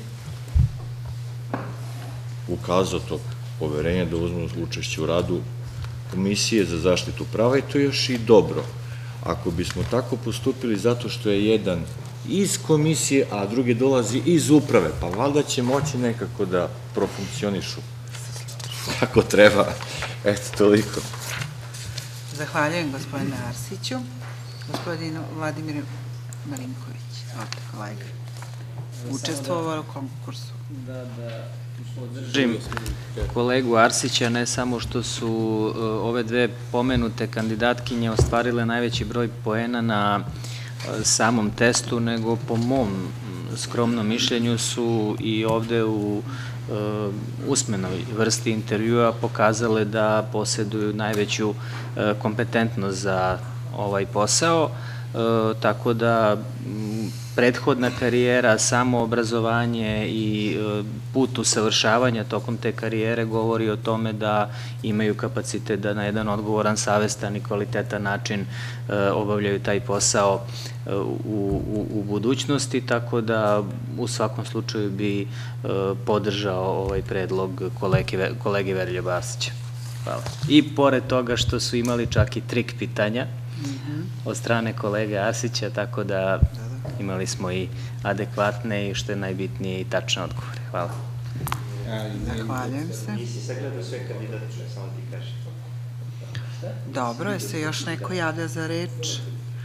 ukazao to poverenje da uzmu učešće u radu Komisije za zaštitu prava i to je još i dobro. Ako bismo tako postupili zato što je jedan iz komisije, a drugi dolazi iz uprave, pa valjda će moći nekako da profunkcionišu kako treba. Eto, toliko. Zahvaljujem gospodine Arsiću. Gospodin Vladimir Marinković. Kolega. učestvovali u konkursu. Da podržim kolegu Arsića, ne samo što su ove dve pomenute kandidatkinje ostvarile najveći broj poena na samom testu, nego po mom skromnom mišljenju su i ovde u usmenoj vrsti intervjua pokazale da posjeduju najveću kompetentnost za ovaj posao, tako da prethodna karijera, samoobrazovanje i put usavršavanja tokom te karijere govori o tome da imaju kapacitet da na jedan odgovoran, savestan i kvalitetan način obavljaju taj posao u budućnosti, tako da u svakom slučaju bi podržao ovaj predlog kolege Veroljuba Arsića. Hvala. I pored toga što su imali čak i trik pitanja od strane kolege Arsića, tako da imali smo i adekvatne i što je najbitnije i tačne odgovore. Hvala. Zahvaljujem se. Nisi sagledao sve kandidatče, samo ti kažem. Dobro, je se još neko javlja za reč?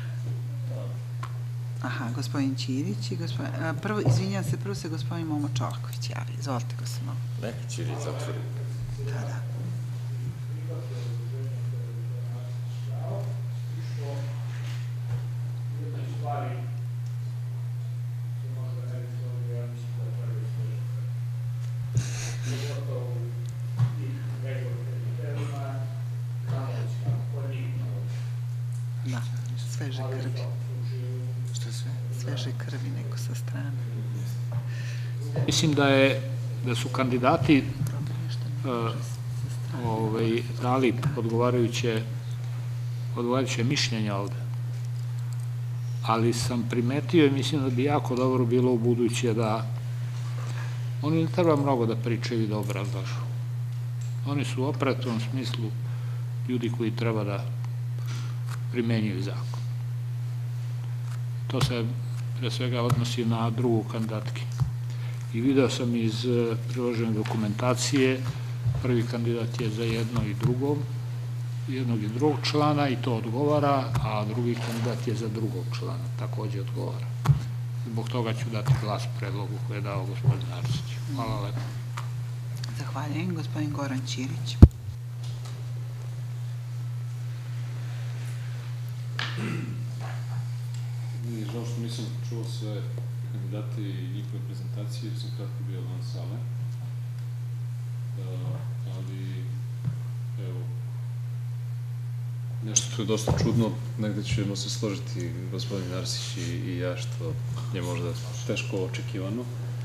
Aha, gospodin Ćirić i gospodin... Prvo, izvinjam se, prvo se gospodin Momo Čolaković javi. Izvolite ga se malo. Neka Ćirić zatvori. Da. Da, sveže krvi. Što sve? Sveže krvi neko sa strane. Mislim da su kandidati dali odgovarajuće mišljenja ovde. Ali sam primetio i mislim da bi jako dobro bilo u buduće da oni ne treba mnogo da pričaju i da obrazlažu. Oni su u operativnom smislu ljudi koji treba da primenjuju zakon. To se pre svega odnosi na drugu kandidatkinju. I video sam iz priložene dokumentacije, prvi kandidat je za jednog i drugog člana i to odgovara, a drugi kandidat je za drugog člana, takođe odgovara. Zbog toga ću dati glas predlogu koje je dao gospodin Arsić. Hvala lepo. Zahvaljujem. Gospodin Goran Ćirić. Žao što nisam čuo sve kandidate i njihove prezentacije, jer sam kratko bio van sale. Ali, evo, nešto što je dosta čudno, negde ćemo se složiti gospodin Arsić i ja, što je možda teško očekivano.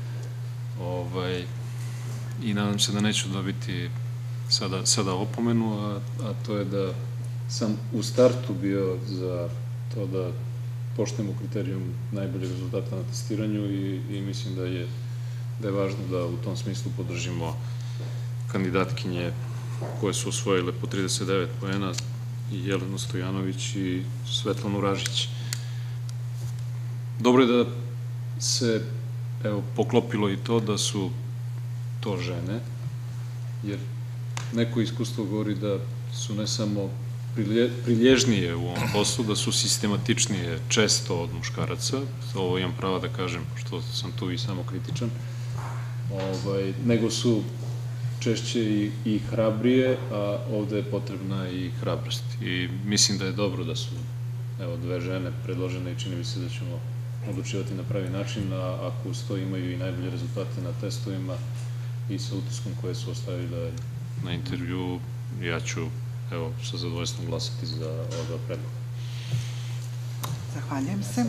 I nadam se da neću dobiti sada opomenu, a to je da sam u startu bio za to da poštujemo kriterijum najboljeg rezultata na testiranju i mislim da je važno da u tom smislu podržimo kandidatkinje koje su osvojile po 39 poena, i Jelenu Stojanović i Svetlanu Ražić. Dobro je da se poklopilo i to da su to žene, jer neko iskustvo govori da su ne samo prilježnije u ovom poslu, da su sistematičnije često od muškaraca, ovo imam prava da kažem, pošto sam tu i samo kritičan, nego su češće i hrabrije, a ovde je potrebna i hrabrost. I mislim da je dobro da su dve žene predložene i čini mi se da ćemo odlučivati na pravi način, a ako uz to imaju i najbolje rezultate na testovima i sa utiskom koje su ostavile na intervju, ja ću sa zadovoljstvom glasati za oba predloga. Zahvaljujem se.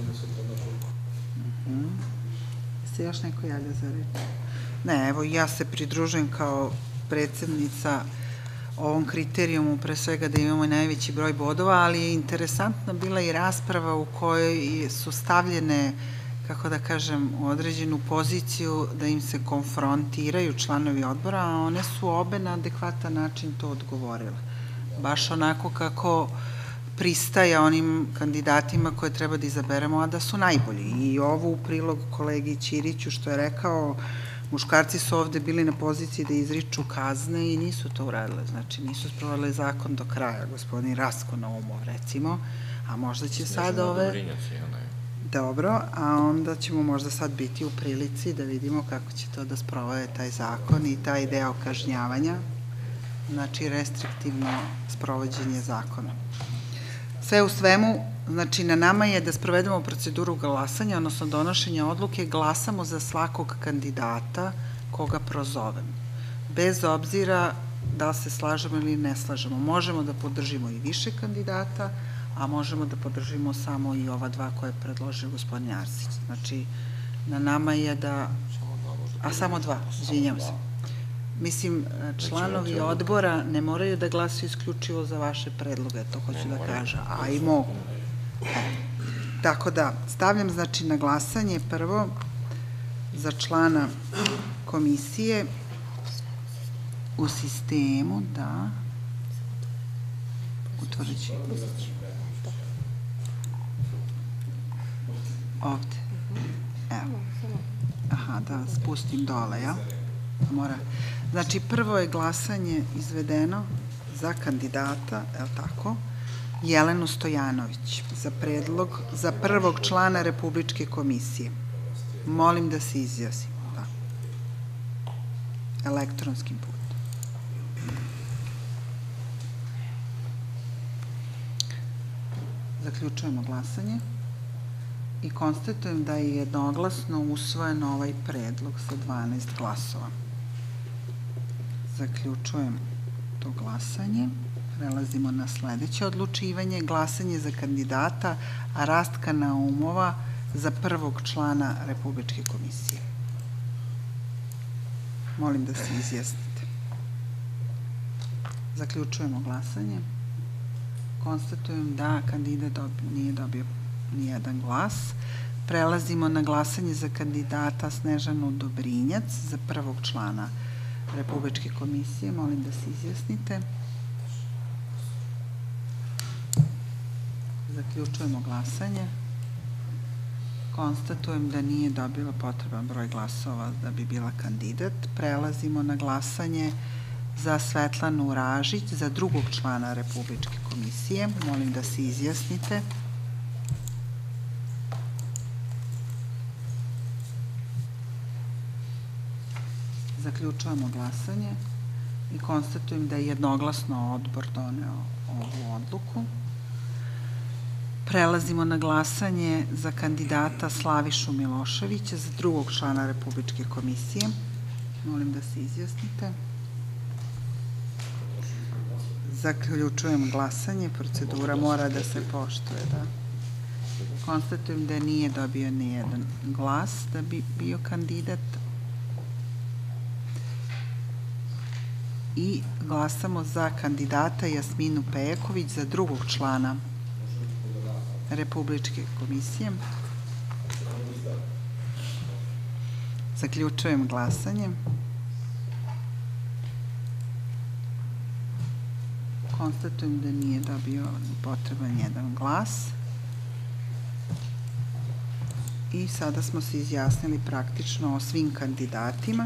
Se još neko javlja za reč? Ne, evo ja se pridružujem kao predsednica ovom kriterijumu, pre svega da imamo najveći broj bodova, ali je interesantna bila i rasprava u kojoj su stavljene, kako da kažem, u određenu poziciju da im se konfrontiraju članovi odbora, a one su obe na adekvatan način to odgovorile. Baš onako kako pristaje onim kandidatima koje treba da izaberemo, a da su najbolji. I ovo u prilog kolegi Ćiriću što je rekao, muškarci su ovde bili na poziciji da izriču kazne i nisu to uradile. Znači, nisu sprovodili zakon do kraja. Gospodin Rasko na Umov, recimo, a možda će sad ove... Dobro, a onda ćemo možda sad biti u prilici da vidimo kako će to da sprovode taj zakon i taj deo kažnjavanja, znači restriktivno sprovođenje zakona. Sve u svemu, znači na nama je da sprovedemo proceduru glasanja, odnosno donošenja odluke, glasamo za svakog kandidata koga prozovem. Bez obzira da se slažemo ili ne slažemo. Možemo da podržimo i više kandidata, a možemo da podržimo samo i ova dva koje je predložio gospodin Arsić. Znači, na nama je da... A samo dva, izvinjam se. Mislim, članovi odbora ne moraju da glasuju isključivo za vaše predloge, to hoću da kažem, a i mogu. Tako da, stavljam znači na glasanje prvo za člana komisije u sistemu, da, utvrđi. Ovde. Evo. Aha, da spustim dole, ja? Mora. Znači, prvo je glasanje izvedeno za kandidata, je li tako, Jelenu Stojanović, za predlog za prvog člana Republičke komisije. Molim da se izjasnimo, da. Elektronskim putem. Zaključujemo glasanje i konstatujem da je jednoglasno usvojen ovaj predlog sa 12 glasova. Zaključujem to glasanje. Prelazimo na sledeće odlučivanje. Glasanje za kandidata Rastka Naumova za prvog člana Republičke komisije. Molim da se izjasnite. Zaključujemo glasanje. Konstatujem da kandidat nije dobio nijedan glas. Prelazimo na glasanje za kandidata Snežanu Dobrinjac za prvog člana Republičke komisije. Molim da se izjasnite. Zaključujemo glasanje. Konstatujem da nije dobila potreban broj glasova da bi bila kandidat. Prelazimo na glasanje za Svetlanu Ražić za drugog člana Republičke komisije. Molim da se izjasnite. Zaključujemo glasanje i konstatujem da je jednoglasno odbor doneo ovu odluku. Prelazimo na glasanje za kandidata Slavišu Miloševića za drugog člana Republičke komisije. Molim da se izjasnite. Zaključujem glasanje. Procedura mora da se poštuje, da. Konstatujem da nije dobio nijedan glas da bi bio kandidat. I glasamo za kandidata Jasminu Pejaković za drugog člana Republičke komisije. Zaključujem glasanje. Konstatujem da nije dobio potreban jedan glas. I sada smo se izjasnili praktično o svim kandidatima.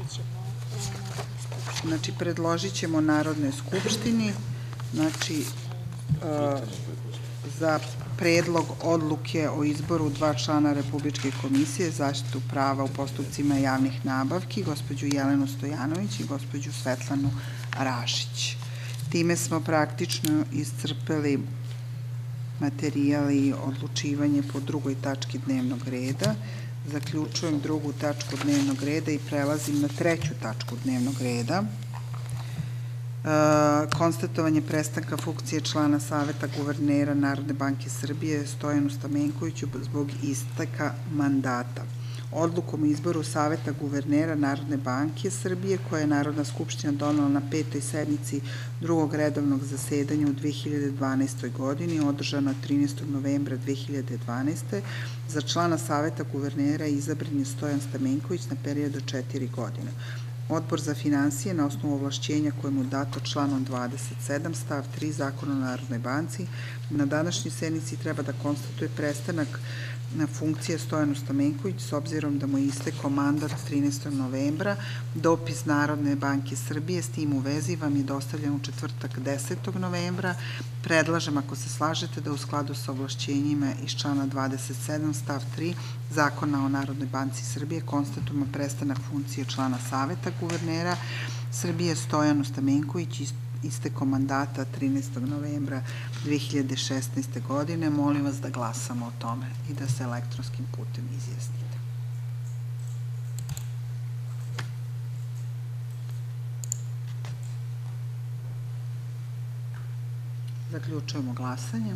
Znači, predložit ćemo Narodnoj skupštini, znači, za predlog odluke o izboru dva člana Republičke komisije za zaštitu prava u postupcima javnih nabavki, gospođu Jelenu Stojanović i gospođu Svetlanu Rašić. Time smo praktično iscrpeli materijal i odlučivanje po drugoj tački dnevnog reda. Zaključujem drugu tačku dnevnog reda i prelazim na treću tačku dnevnog reda. Konstatovanje prestanka funkcije člana Saveta guvernera Narodne banke Srbije Stojanu Stamenkoviću zbog isteka mandata. Odlukom o izboru Saveta guvernera Narodne banke Srbije, koja je Narodna skupština donela na 5. sednici drugog redovnog zasedanja u 2012. godini, održano 13. novembra 2012. za člana Saveta guvernera izabran je Stojan Stamenković na period od 4 godine. Odbor za finansije, na osnovu ovlašćenja koje mu dato članom 27 stav 3 Zakona o Narodnoj banci, na današnjoj sednici treba da konstatuje prestanak na funkcije Stojanu Stamenković, s obzirom da mu je istekao mandat 13. novembra. Dopis Narodne banke Srbije s tim u vezi vam je dostavljen u četvrtak 10. novembra. Predlažem, ako se slažete, da u skladu sa ovlašćenjima iz člana 27 stav 3 Zakona o Narodnoj banci Srbije konstatujemo prestanak funkcije člana Saveta guvernera Srbije Stojanu Stamenković isteko mandata 13. novembra 2016. godine. Molim vas da glasamo o tome i da se elektronskim putem izjasnite. Zaključujemo glasanje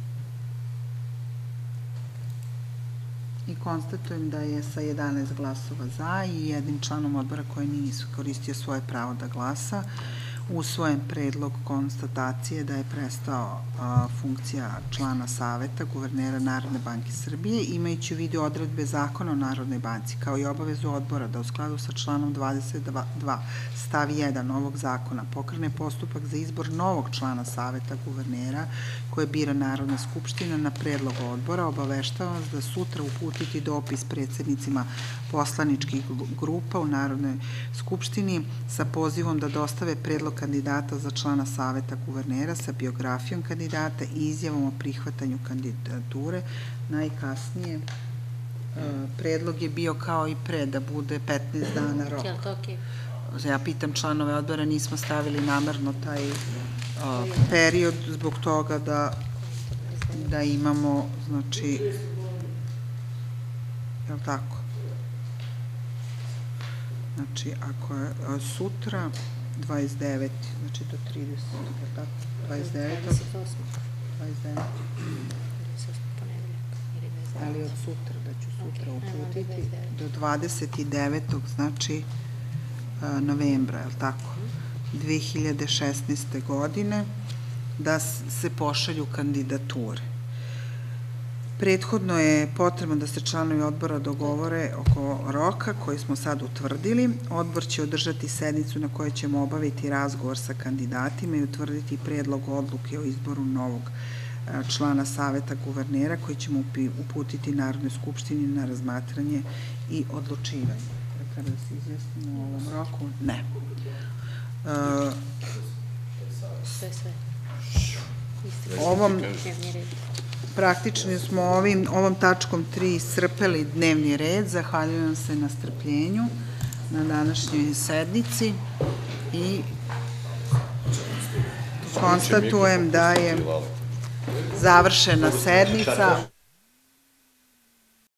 i konstatujem da je sa 11 glasova za i jednim članom odbora koji nije iskoristio svoje pravo da glasa usvojen predlog konstatacije da je prestao funkcija člana Saveta guvernera Narodne banke Srbije, imajući u vidu odredbe Zakona o Narodnoj banci, kao i obavezu odbora da u skladu sa članom 22 stav 1 ovog zakona pokrene postupak za izbor novog člana Saveta guvernera koje bira Narodna skupština na predlog odbora. Obaveštavam vas da sutra uputiti dopis predsednicima poslaničkih grupa u Narodnoj skupštini sa pozivom da dostave predlog kandidata za člana Saveta guvernera sa biografijom kandidata i izjavom o prihvatanju kandidature. Najkasnije, predlog je bio kao i pre, da bude 15 dana rok. Ja pitam članove odbora, nismo stavili namerno taj period zbog toga da imamo, znači, je li tako? Znači, ako je sutra 29, znači do 30, je tako? 29. Ali od sutra, da ću sutra uputiti, do 29. znači novembra, je li tako? 2016. godine, da se pošalju kandidature. Prethodno je potrebno da se članovi odbora dogovore oko roka koji smo sad utvrdili. Odbor će održati sednicu na kojoj ćemo obaviti razgovor sa kandidatima i utvrditi predlog odluke o izboru novog člana Saveta guvernera koji ćemo uputiti Narodnoj skupštini na razmatranje i odlučivanje. Treba da se izjasnimo u ovom roku? Ne. Praktično smo ovom tačkom 3 iscrpeli dnevni red. Zahvaljujem se na strpljenju na današnjoj sednici i konstatujem da je završena sednica.